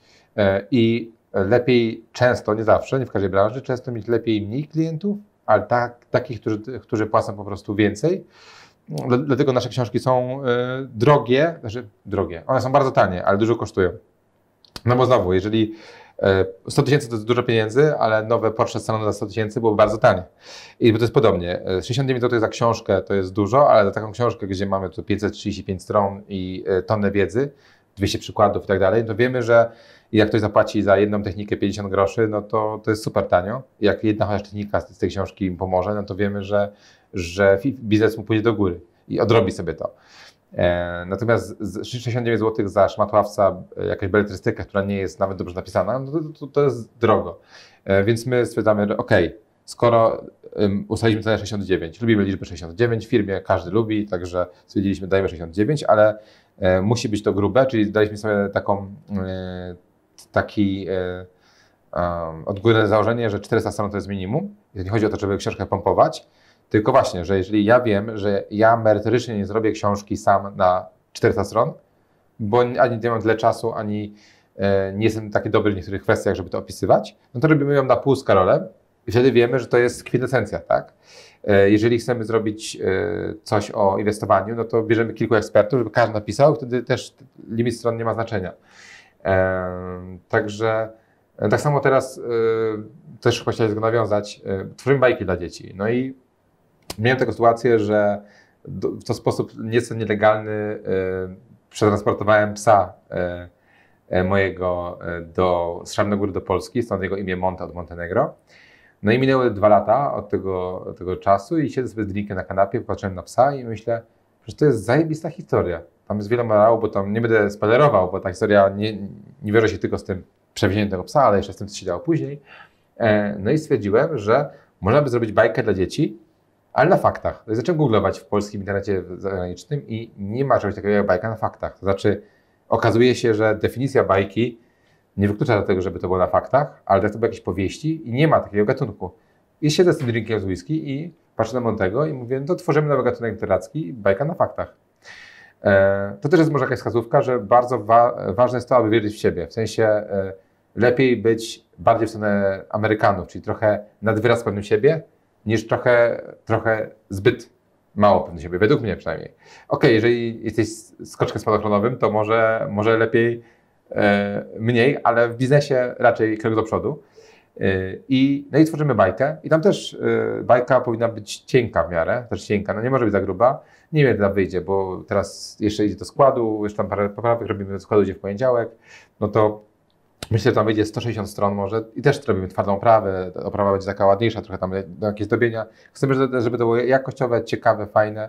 I lepiej często, nie zawsze, nie w każdej branży, często mieć lepiej mniej klientów, ale tak, takich, którzy, którzy płacą po prostu więcej. Dlatego nasze książki są drogie, znaczy drogie, one są bardzo tanie, ale dużo kosztują. No bo znowu, jeżeli sto tysięcy to jest dużo pieniędzy, ale nowe Porsche Salon za sto tysięcy byłoby bardzo tanie. I to jest podobnie. sześćdziesiąt dziewięć złotych za książkę to jest dużo, ale za taką książkę, gdzie mamy tu pięćset trzydzieści pięć stron i tonę wiedzy, dwieście przykładów i tak dalej, to wiemy, że jak ktoś zapłaci za jedną technikę pięćdziesiąt groszy, no to to jest super tanio. Jak jedna chociaż technika z tej książki im pomoże, no to wiemy, że, że biznes mu pójdzie do góry i odrobi sobie to. E, natomiast sześćdziesiąt dziewięć złotych za szmatławca, jakaś beletrystykę, która nie jest nawet dobrze napisana, no to, to, to jest drogo. E, więc my stwierdzamy, ok, skoro um, ustaliliśmy cenę sześćdziesiąt dziewięć, lubimy liczbę sześćdziesiąt dziewięć w firmie, każdy lubi, także stwierdziliśmy, dajemy sześćdziesiąt dziewięć, ale e, musi być to grube, czyli daliśmy sobie taką, e, taki e, um, odgórne założenie, że czterysta stron to jest minimum. Nie chodzi o to, żeby książkę pompować, tylko właśnie, że jeżeli ja wiem, że ja merytorycznie nie zrobię książki sam na czterysta stron, bo ani nie mam tyle czasu, ani e, nie jestem taki dobry w niektórych kwestiach, żeby to opisywać, no to robimy ją na pół z Karolem i wtedy wiemy, że to jest kwintesencja, tak? E, jeżeli chcemy zrobić e, coś o inwestowaniu, no to bierzemy kilku ekspertów, żeby każdy napisał, wtedy też limit stron nie ma znaczenia. E, także e, tak samo teraz e, też chciałem tego nawiązać, e, tworzymy bajki dla dzieci, no i miałem taką sytuację, że w ten sposób nieco nielegalny e, przetransportowałem psa e, e, mojego e, do, z Czarnogóry do Polski, stąd jego imię Monta od Montenegro. No i minęły dwa lata od tego, od tego czasu i siedzę sobie z drinkiem na kanapie, patrzyłem na psa i myślę, że to jest zajebista historia. Tam jest wiele morałów, bo tam nie będę spoilerował, bo ta historia nie, nie wiąże się tylko z tym przewiezieniem tego psa, ale jeszcze z tym, co się działo później. E, no i stwierdziłem, że można by zrobić bajkę dla dzieci, ale na faktach. Zacząłem googlować w polskim internecie zagranicznym i nie ma czegoś takiego jak bajka na faktach. To znaczy, okazuje się, że definicja bajki nie wyklucza tego, żeby to było na faktach, ale to były jakieś powieści i nie ma takiego gatunku. I siedzę z tym drinkiem z whisky i patrzę na Montego i mówię, no to tworzymy nowy gatunek literacki, bajka na faktach. E, to też jest może jakaś wskazówka, że bardzo wa ważne jest to, aby wierzyć w siebie. W sensie e, lepiej być bardziej w stronę Amerykanów, czyli trochę nad wyraz pewnym siebie, niż trochę, trochę zbyt mało pewny siebie, według mnie przynajmniej. Ok, jeżeli jesteś skoczkiem spadochronowym, to może, może lepiej e, mniej, ale w biznesie raczej krok do przodu. E, i, no i tworzymy bajkę i tam też e, bajka powinna być cienka w miarę, też cienka, no nie może być za gruba. Nie wiem, jak tam wyjdzie, bo teraz jeszcze idzie do składu, jeszcze tam parę poprawek robimy do składu, idzie w poniedziałek, no to myślę, że tam wyjdzie sto sześćdziesiąt stron może i też robimy twardą oprawę, oprawa będzie taka ładniejsza, trochę tam jakieś zdobienia. Chcemy, żeby to było jakościowe, ciekawe, fajne.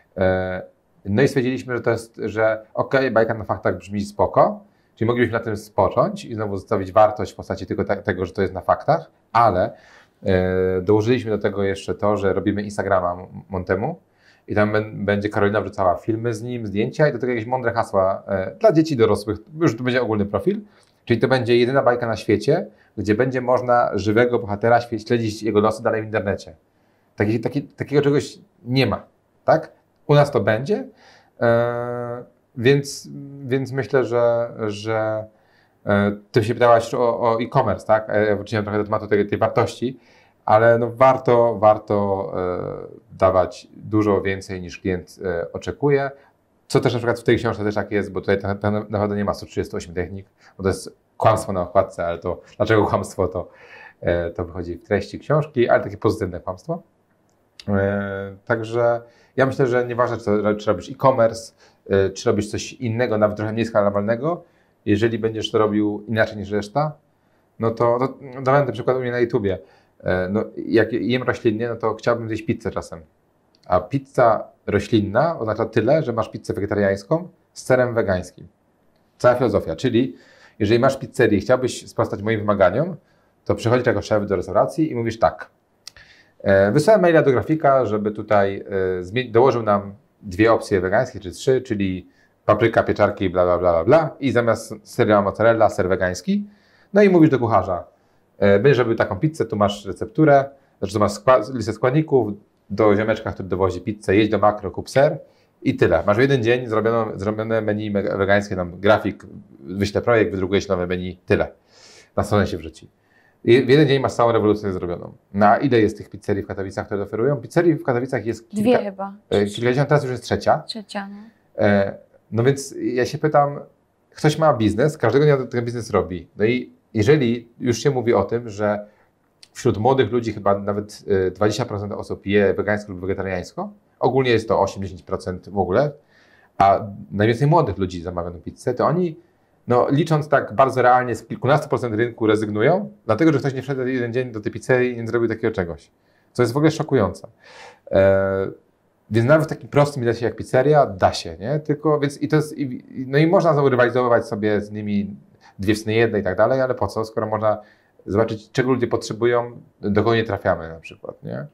No i stwierdziliśmy, że to jest, że okej, okay, bajka na faktach brzmi spoko, czyli moglibyśmy na tym spocząć i znowu zostawić wartość w postaci tylko te, tego, że to jest na faktach, ale e, dołożyliśmy do tego jeszcze to, że robimy Instagrama Montemu i tam będzie Karolina wrzucała filmy z nim, zdjęcia i do tego jakieś mądre hasła e, dla dzieci dorosłych, już to będzie ogólny profil. Czyli to będzie jedyna bajka na świecie, gdzie będzie można żywego bohatera śledzić jego losy dalej w internecie. Taki, taki, takiego czegoś nie ma, tak? U nas to będzie, e, więc, więc myślę, że, że e, ty się pytałaś o, o e-commerce, tak? Ja wróciłem trochę do tematu tej, tej wartości, ale no warto, warto e, dawać dużo więcej niż klient e, oczekuje. Co też na przykład w tej książce też tak jest, bo tutaj tak naprawdę nie ma sto trzydzieści osiem technik, bo to jest kłamstwo na okładce, ale to dlaczego kłamstwo, to, e, to wychodzi w treści książki, ale takie pozytywne kłamstwo. E, także ja myślę, że nieważne, czy, czy robisz e-commerce, e, czy robisz coś innego, nawet trochę mniej skalowalnego, jeżeli będziesz to robił inaczej niż reszta, no to, to dałem ten przykład u mnie na YouTubie. E, no, jak jem roślinnie, no to chciałbym zjeść pizzę czasem. A pizza roślinna oznacza tyle, że masz pizzę wegetariańską z serem wegańskim. Cała filozofia, czyli jeżeli masz pizzerię i chciałbyś sprostać moim wymaganiom, to przychodzisz jako szef do restauracji i mówisz tak. E, wysyłam maila do grafika, żeby tutaj e, dołożył nam dwie opcje wegańskie, czy trzy, czyli papryka, pieczarki, bla, bla, bla, bla, bla i zamiast seru mozzarella, ser wegański. No i mówisz do kucharza, e, będziesz robił taką pizzę, tu masz recepturę, znaczy tu masz skład, listę składników, do ziomeczka, który dowozi pizzę, jedź do makro, kup ser i tyle. Masz w jeden dzień zrobiono, zrobione menu wegańskie, nam grafik, wyślę projekt, wydrukuje się nowe menu, tyle. Na stronę się wrzuci. I w jeden dzień masz całą rewolucję zrobioną. Na ile jest tych pizzerii w Katowicach, które oferują? Pizzerii w Katowicach jest kilka, Dwie chyba. Kilkadziesiąt, teraz już jest trzecia. Trzecia, no. E, no więc ja się pytam, ktoś ma biznes, każdego dnia ten biznes robi. No i jeżeli już się mówi o tym, że wśród młodych ludzi chyba nawet dwadzieścia procent osób je wegańsko lub wegetariańsko. Ogólnie jest to osiem do dziesięciu procent w ogóle, a najwięcej młodych ludzi zamawia na pizzę, to oni, no licząc tak bardzo realnie, z kilkunastu procent rynku rezygnują, dlatego że ktoś nie wszedł jeden dzień do tej pizzerii i nie zrobił takiego czegoś. Co jest w ogóle szokujące. E, więc nawet w takim prostym biznesie jak pizzeria da się, nie? Tylko, więc i to jest, i, no i można znowu rywalizować sobie z nimi dwie w cenie jednej i tak dalej, ale po co, skoro można zobaczyć, czego ludzie potrzebują, do kogo nie trafiamy na przykład, nie?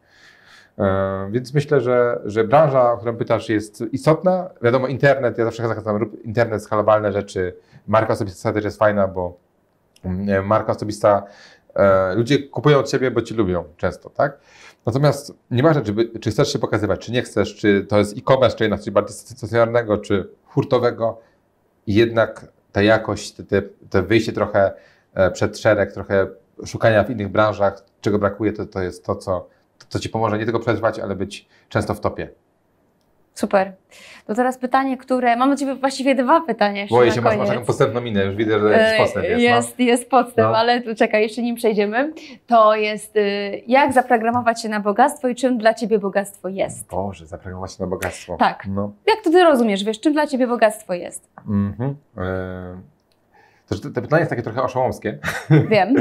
E, więc myślę, że, że branża, o którą pytasz, jest istotna. Wiadomo, internet, ja zawsze zachęcam, rób internet, skalowalne rzeczy. Marka osobista też jest fajna, bo nie, marka osobista, e, ludzie kupują od ciebie, bo ci lubią często, tak? Natomiast nieważne, czy, czy chcesz się pokazywać, czy nie chcesz, czy to jest e-commerce, czy jednak coś bardziej stacjonarnego, czy hurtowego, jednak ta jakość, te, te, te wyjście trochę przed szereg, trochę szukania w innych branżach, czego brakuje, to, to jest to co, to, co ci pomoże nie tylko przetrwać, ale być często w topie. Super. To teraz pytanie, które... Mam do ciebie właściwie dwa pytania jeszcze. Boję się, masz, masz taką postępną minę, już widzę, że jakiś postęp jest. Jest, no. jest postęp, no. ale tu czekaj, jeszcze nim przejdziemy. To jest, jak zaprogramować się na bogactwo i czym dla ciebie bogactwo jest? Boże, zaprogramować się na bogactwo. Tak. No. Jak to ty rozumiesz, wiesz, czym dla ciebie bogactwo jest? Mhm. E, to, to, to pytanie jest takie trochę oszołomskie. Wiem.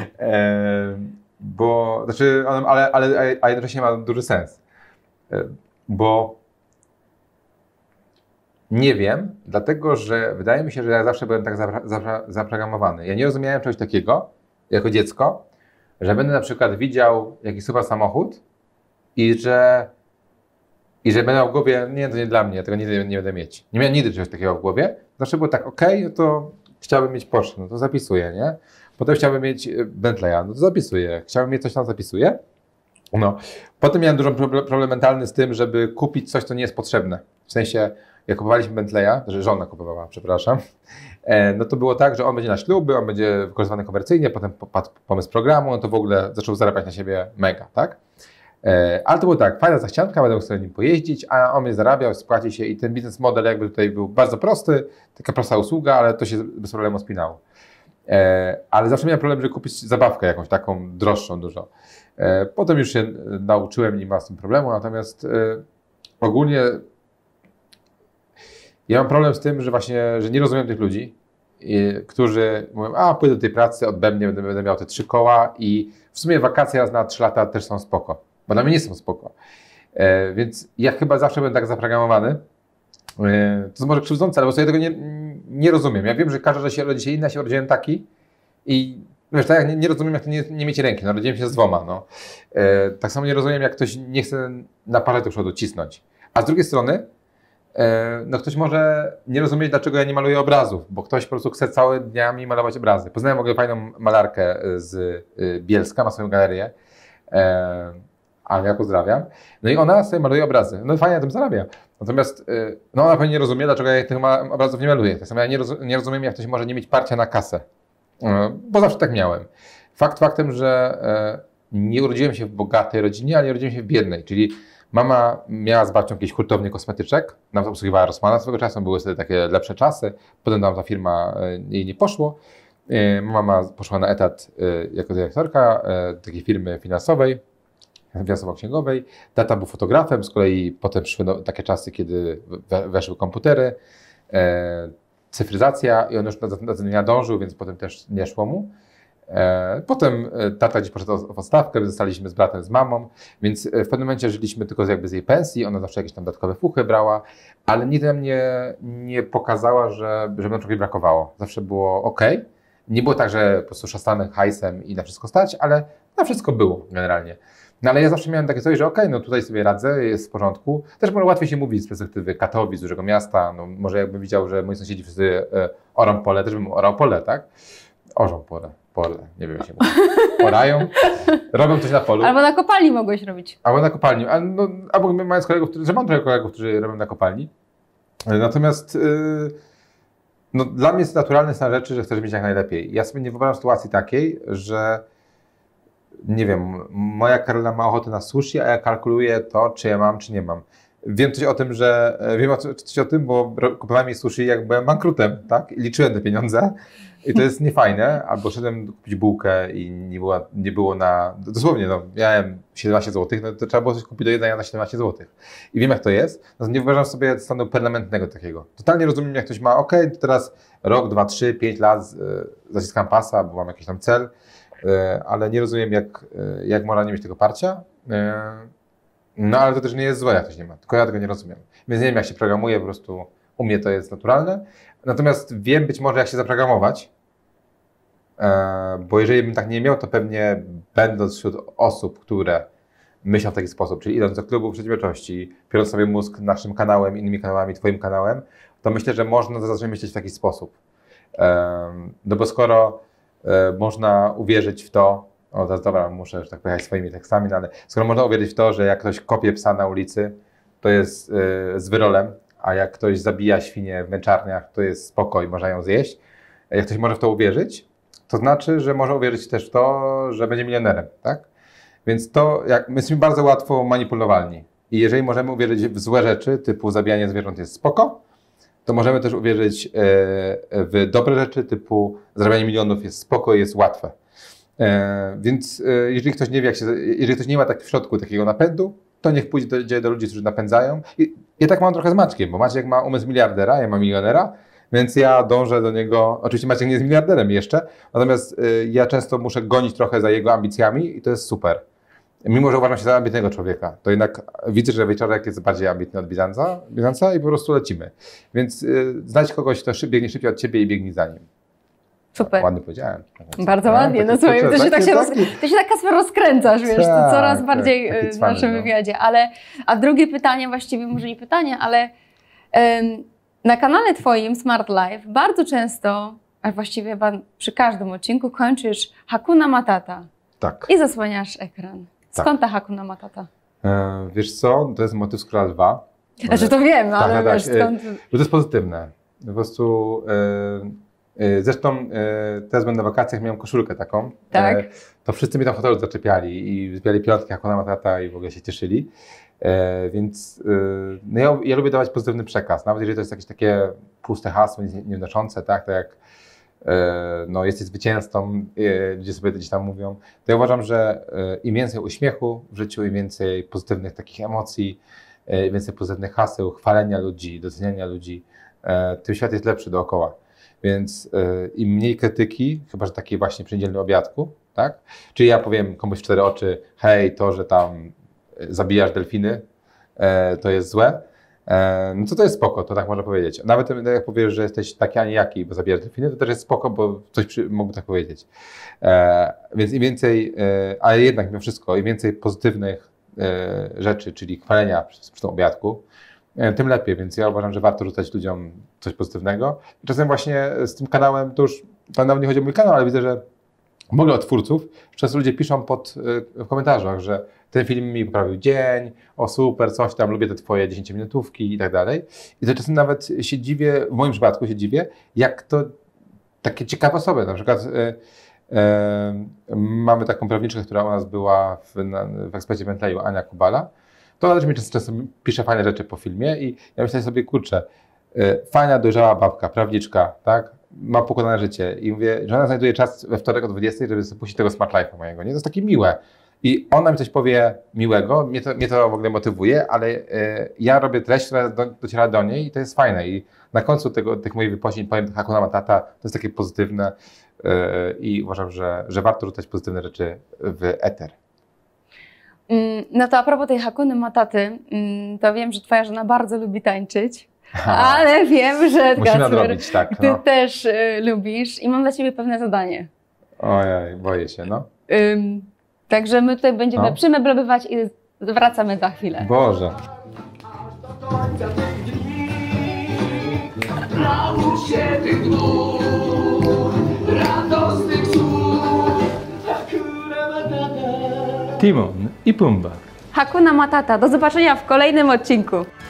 e, bo, znaczy, ale, ale a jednocześnie ma duży sens. E, bo nie wiem, dlatego że wydaje mi się, że ja zawsze byłem tak zapra zapra zaprogramowany. Ja nie rozumiałem czegoś takiego jako dziecko, że będę na przykład widział jakiś super samochód i że, i że będę w głowie, nie, to nie dla mnie, ja tego nigdy nie będę mieć. Nie miałem nigdy czegoś takiego w głowie. Zawsze było tak, okej, okay, no to chciałbym mieć Porsche, no to zapisuję, nie? Potem chciałbym mieć Bentleya, no to zapisuję. Chciałbym mieć coś tam, zapisuję. No. Potem miałem dużo problem mentalny z tym, żeby kupić coś, co nie jest potrzebne. W sensie, jak kupowaliśmy Bentleya, że żona kupowała, przepraszam, no to było tak, że on będzie na śluby, on będzie wykorzystany komercyjnie, potem padł pomysł programu, no to w ogóle zaczął zarabiać na siebie mega, tak? Ale to było tak, fajna zachcianka, będę mógł sobie nim pojeździć, a on mnie zarabiał, spłaci się i ten biznes model jakby tutaj był bardzo prosty, taka prosta usługa, ale to się bez problemu spinało. Ale zawsze miałem problem, żeby kupić zabawkę jakąś taką droższą dużo. Potem już się nauczyłem i nie ma z tym problemu, natomiast ogólnie ja mam problem z tym, że właśnie, że nie rozumiem tych ludzi, i, którzy mówią, a pójdę do tej pracy, odbędę, będę, będę miał te trzy koła i w sumie wakacje raz na trzy lata też są spoko, bo dla mnie nie są spoko. E, więc ja chyba zawsze będę tak zaprogramowany. E, to jest może krzywdzące, ale bo sobie tego nie, nie rozumiem. Ja wiem, że każdy się rodzi się inny, ja się urodziłem taki i wiesz, tak jak nie, nie rozumiem, jak nie, nie mieć ręki, no rodziłem się z dwoma. No. E, tak samo nie rozumiem, jak ktoś nie chce na parę do przodu cisnąć. A z drugiej strony no ktoś może nie rozumieć, dlaczego ja nie maluję obrazów, bo ktoś po prostu chce całe dniami malować obrazy. Poznałem w ogóle fajną malarkę z Bielska, ma swoją galerię, ale ja pozdrawiam. No i ona sobie maluje obrazy. No i fajnie na tym zarabia. Natomiast no ona pewnie nie rozumie, dlaczego ja tych obrazów nie maluję. Tak samo ja nie, roz, nie rozumiem, jak ktoś może nie mieć parcia na kasę, bo zawsze tak miałem. Fakt faktem, że nie urodziłem się w bogatej rodzinie, ale nie urodziłem się w biednej, czyli mama miała z babcią jakieś hurtownie kosmetyczek, nam obsługiwała Rossmana swego czasu, były wtedy takie lepsze czasy, potem nam ta firma jej nie poszło. Mama poszła na etat jako dyrektorka takiej firmy finansowej, finansowo-księgowej. Tata był fotografem, z kolei potem przyszły no, takie czasy, kiedy we, weszły komputery, e, cyfryzacja i on już na ten nie dążył, więc potem też nie szło mu. E, potem tata gdzieś poszedł w odstawkę, zostaliśmy z bratem, z mamą, więc w pewnym momencie żyliśmy tylko jakby z jej pensji, ona zawsze jakieś tam dodatkowe fuchy brała, ale nigdy nam nie, nie pokazała, że, że nam czegoś brakowało. Zawsze było ok. Nie było tak, że po prostu szastany hajsem i na wszystko stać, ale na wszystko było generalnie. No ale ja zawsze miałem takie coś, że okej, okay, no tutaj sobie radzę, jest w porządku. Też może łatwiej się mówić z perspektywy Katowic, dużego miasta. No może jakbym widział, że moi sąsiedzi wszyscy e, orą pole, też bym orał pole, tak? Orzą pole, pole, nie wiem jak się mówi. Orają, robią coś na polu. Albo na kopalni mogłeś robić. Albo na kopalni, albo, no, albo mając kolegów, którzy, że mam trochę kolegów, którzy robią na kopalni. Natomiast yy, no, dla mnie jest naturalne stan rzeczy, że chcesz mieć jak najlepiej. Ja sobie nie wyobrażam sytuacji takiej, że nie wiem, moja Karola ma ochotę na sushi, a ja kalkuluję to, czy ja mam, czy nie mam. Wiem coś o tym, że wiem coś o tym, bo kupowałem jej sushi, jak byłem bankrutem, tak? I liczyłem te pieniądze i to jest niefajne. Albo szedłem kupić bułkę i nie było, nie było na, dosłownie, no, miałem siedemnaście złotych, no to trzeba było coś kupić do jedzenia na siedemnaście złotych. I wiem, jak to jest. No, nie wyobrażam sobie stanu permanentnego takiego. Totalnie rozumiem, jak ktoś ma, ok, to teraz rok, dwa, trzy, pięć lat zaciskam pasa, bo mam jakiś tam cel, ale nie rozumiem, jak, jak można nie mieć tego parcia. No ale to też nie jest złe, jak ktoś nie ma, tylko ja tego nie rozumiem. Więc nie wiem, jak się programuje, po prostu u mnie to jest naturalne. Natomiast wiem być może, jak się zaprogramować, bo jeżeli bym tak nie miał, to pewnie będąc wśród osób, które myślą w taki sposób, czyli idąc do klubu przedsiębiorczości, biorąc sobie mózg naszym kanałem, innymi kanałami, twoim kanałem, to myślę, że można zacząć myśleć w taki sposób. No bo skoro można uwierzyć w to, o teraz dobra, muszę już tak pojechać swoimi tekstami, no ale skoro można uwierzyć w to, że jak ktoś kopie psa na ulicy, to jest yy, z wyrolem, a jak ktoś zabija świnię w męczarniach, to jest spokój, można ją zjeść. Jak ktoś może w to uwierzyć, to znaczy, że może uwierzyć też w to, że będzie milionerem, tak? Więc to, jak, my jesteśmy bardzo łatwo manipulowalni. I jeżeli możemy uwierzyć w złe rzeczy, typu zabijanie zwierząt jest spoko, to możemy też uwierzyć yy, w dobre rzeczy, typu zarabianie milionów jest spoko i jest łatwe. E, więc e, jeżeli ktoś nie wie, jak się, jeżeli ktoś nie ma tak w środku takiego napędu, to niech pójdzie do, do ludzi, którzy napędzają. I ja tak mam trochę z Maćkiem, bo Maciek ma umysł miliardera, ja mam milionera, więc ja dążę do niego. Oczywiście Maciek nie jest miliarderem jeszcze, natomiast e, ja często muszę gonić trochę za jego ambicjami i to jest super. Mimo że uważam się za ambitnego człowieka, to jednak widzę, że Wieczorek jest bardziej ambitny od Bizansa, Bizansa i po prostu lecimy. Więc e, znajdź kogoś, kto szyb, biegnie szybciej od ciebie i biegnij za nim. Super. Ładnie powiedziałem. Bardzo no, ładnie. No słuchaj, ty się tak się roz... ty się tak Kasper rozkręcasz, wiesz, tak, coraz tak, bardziej w naszym no. wywiadzie. Ale, a drugie pytanie, właściwie może nie pytanie, ale um, na kanale twoim Smart Life bardzo często, a właściwie przy każdym odcinku kończysz Hakuna Matata. Tak. I zasłaniasz ekran. Skąd tak. ta Hakuna Matata? E, wiesz co, to jest motyw z Króla Lwa. Znaczy to wiem, tak, ale tak, wiesz skąd... To jest pozytywne. Po prostu... E, Zresztą teraz będę na wakacjach, miałem koszulkę taką, tak. To wszyscy mnie tam w hotelu zaczepiali i zbierali piątki Hakuna Matata i w ogóle się cieszyli, więc no ja, ja lubię dawać pozytywny przekaz, nawet jeżeli to jest jakieś takie puste hasło, nic nie wnoszące, tak, tak jak no, jesteś zwycięzcą, ludzie sobie gdzieś tam mówią, to ja uważam, że im więcej uśmiechu w życiu, im więcej pozytywnych takich emocji, im więcej pozytywnych haseł, chwalenia ludzi, doceniania ludzi, tym świat jest lepszy dookoła. Więc y, im mniej krytyki, chyba że takiej właśnie przy niedzielnym obiadku, tak? Czyli ja powiem komuś w cztery oczy, hej, to, że tam zabijasz delfiny, e, to jest złe, e, no to to jest spoko, to tak można powiedzieć. Nawet jak powiesz, że jesteś taki, a nie jaki, bo zabijasz delfiny, to też jest spoko, bo coś przy, mógłby tak powiedzieć. E, więc im więcej, e, ale jednak mimo wszystko, im więcej pozytywnych e, rzeczy, czyli chwalenia przy, przy tym obiadku, e, tym lepiej, więc ja uważam, że warto rzucać ludziom coś pozytywnego. Czasem właśnie z tym kanałem, to już nawet nie chodzi o mój kanał, ale widzę, że w ogóle od twórców, często ludzie piszą pod, w komentarzach, że ten film mi poprawił dzień, o super, coś tam, lubię te twoje dziesięciominutówki i tak dalej. I to czasem nawet się dziwię, w moim przypadku się dziwię, jak to takie ciekawe osoby, na przykład e, e, mamy taką prawniczkę, która u nas była w, na, w ekspercie Bentleyu, Ania Kubala, to ona też mi często, często pisze fajne rzeczy po filmie i ja myślę sobie, kurczę, e, fajna, dojrzała babka, prawniczka, tak? Ma pokonane życie i mówię, że ona znajduje czas we wtorek o dwudziestej, żeby sobie puścić tego Smart Life'a mojego, nie? To jest takie miłe. I ona mi coś powie miłego, mnie to, mnie to w ogóle motywuje, ale e, ja robię treść, która do, dociera do niej i to jest fajne. I na końcu tego, tych moich wypowiedzi powiem Hakuna Matata, to jest takie pozytywne e, i uważam, że, że warto rzucać pozytywne rzeczy w eter. No to a propos tej Hakuny Mataty, to wiem, że twoja żona bardzo lubi tańczyć. Ale wiem, że musimy nadrobić, tak, ty no. też y, lubisz i mam dla ciebie pewne zadanie. Ojej, boję się, no. Ym, także my tutaj będziemy no. przymeblowywać i wracamy za chwilę. Boże. Naucz się tych dwóch radosnych słów. Hakuna Matata. Timon i Pumba. Hakuna Matata. Do zobaczenia w kolejnym odcinku.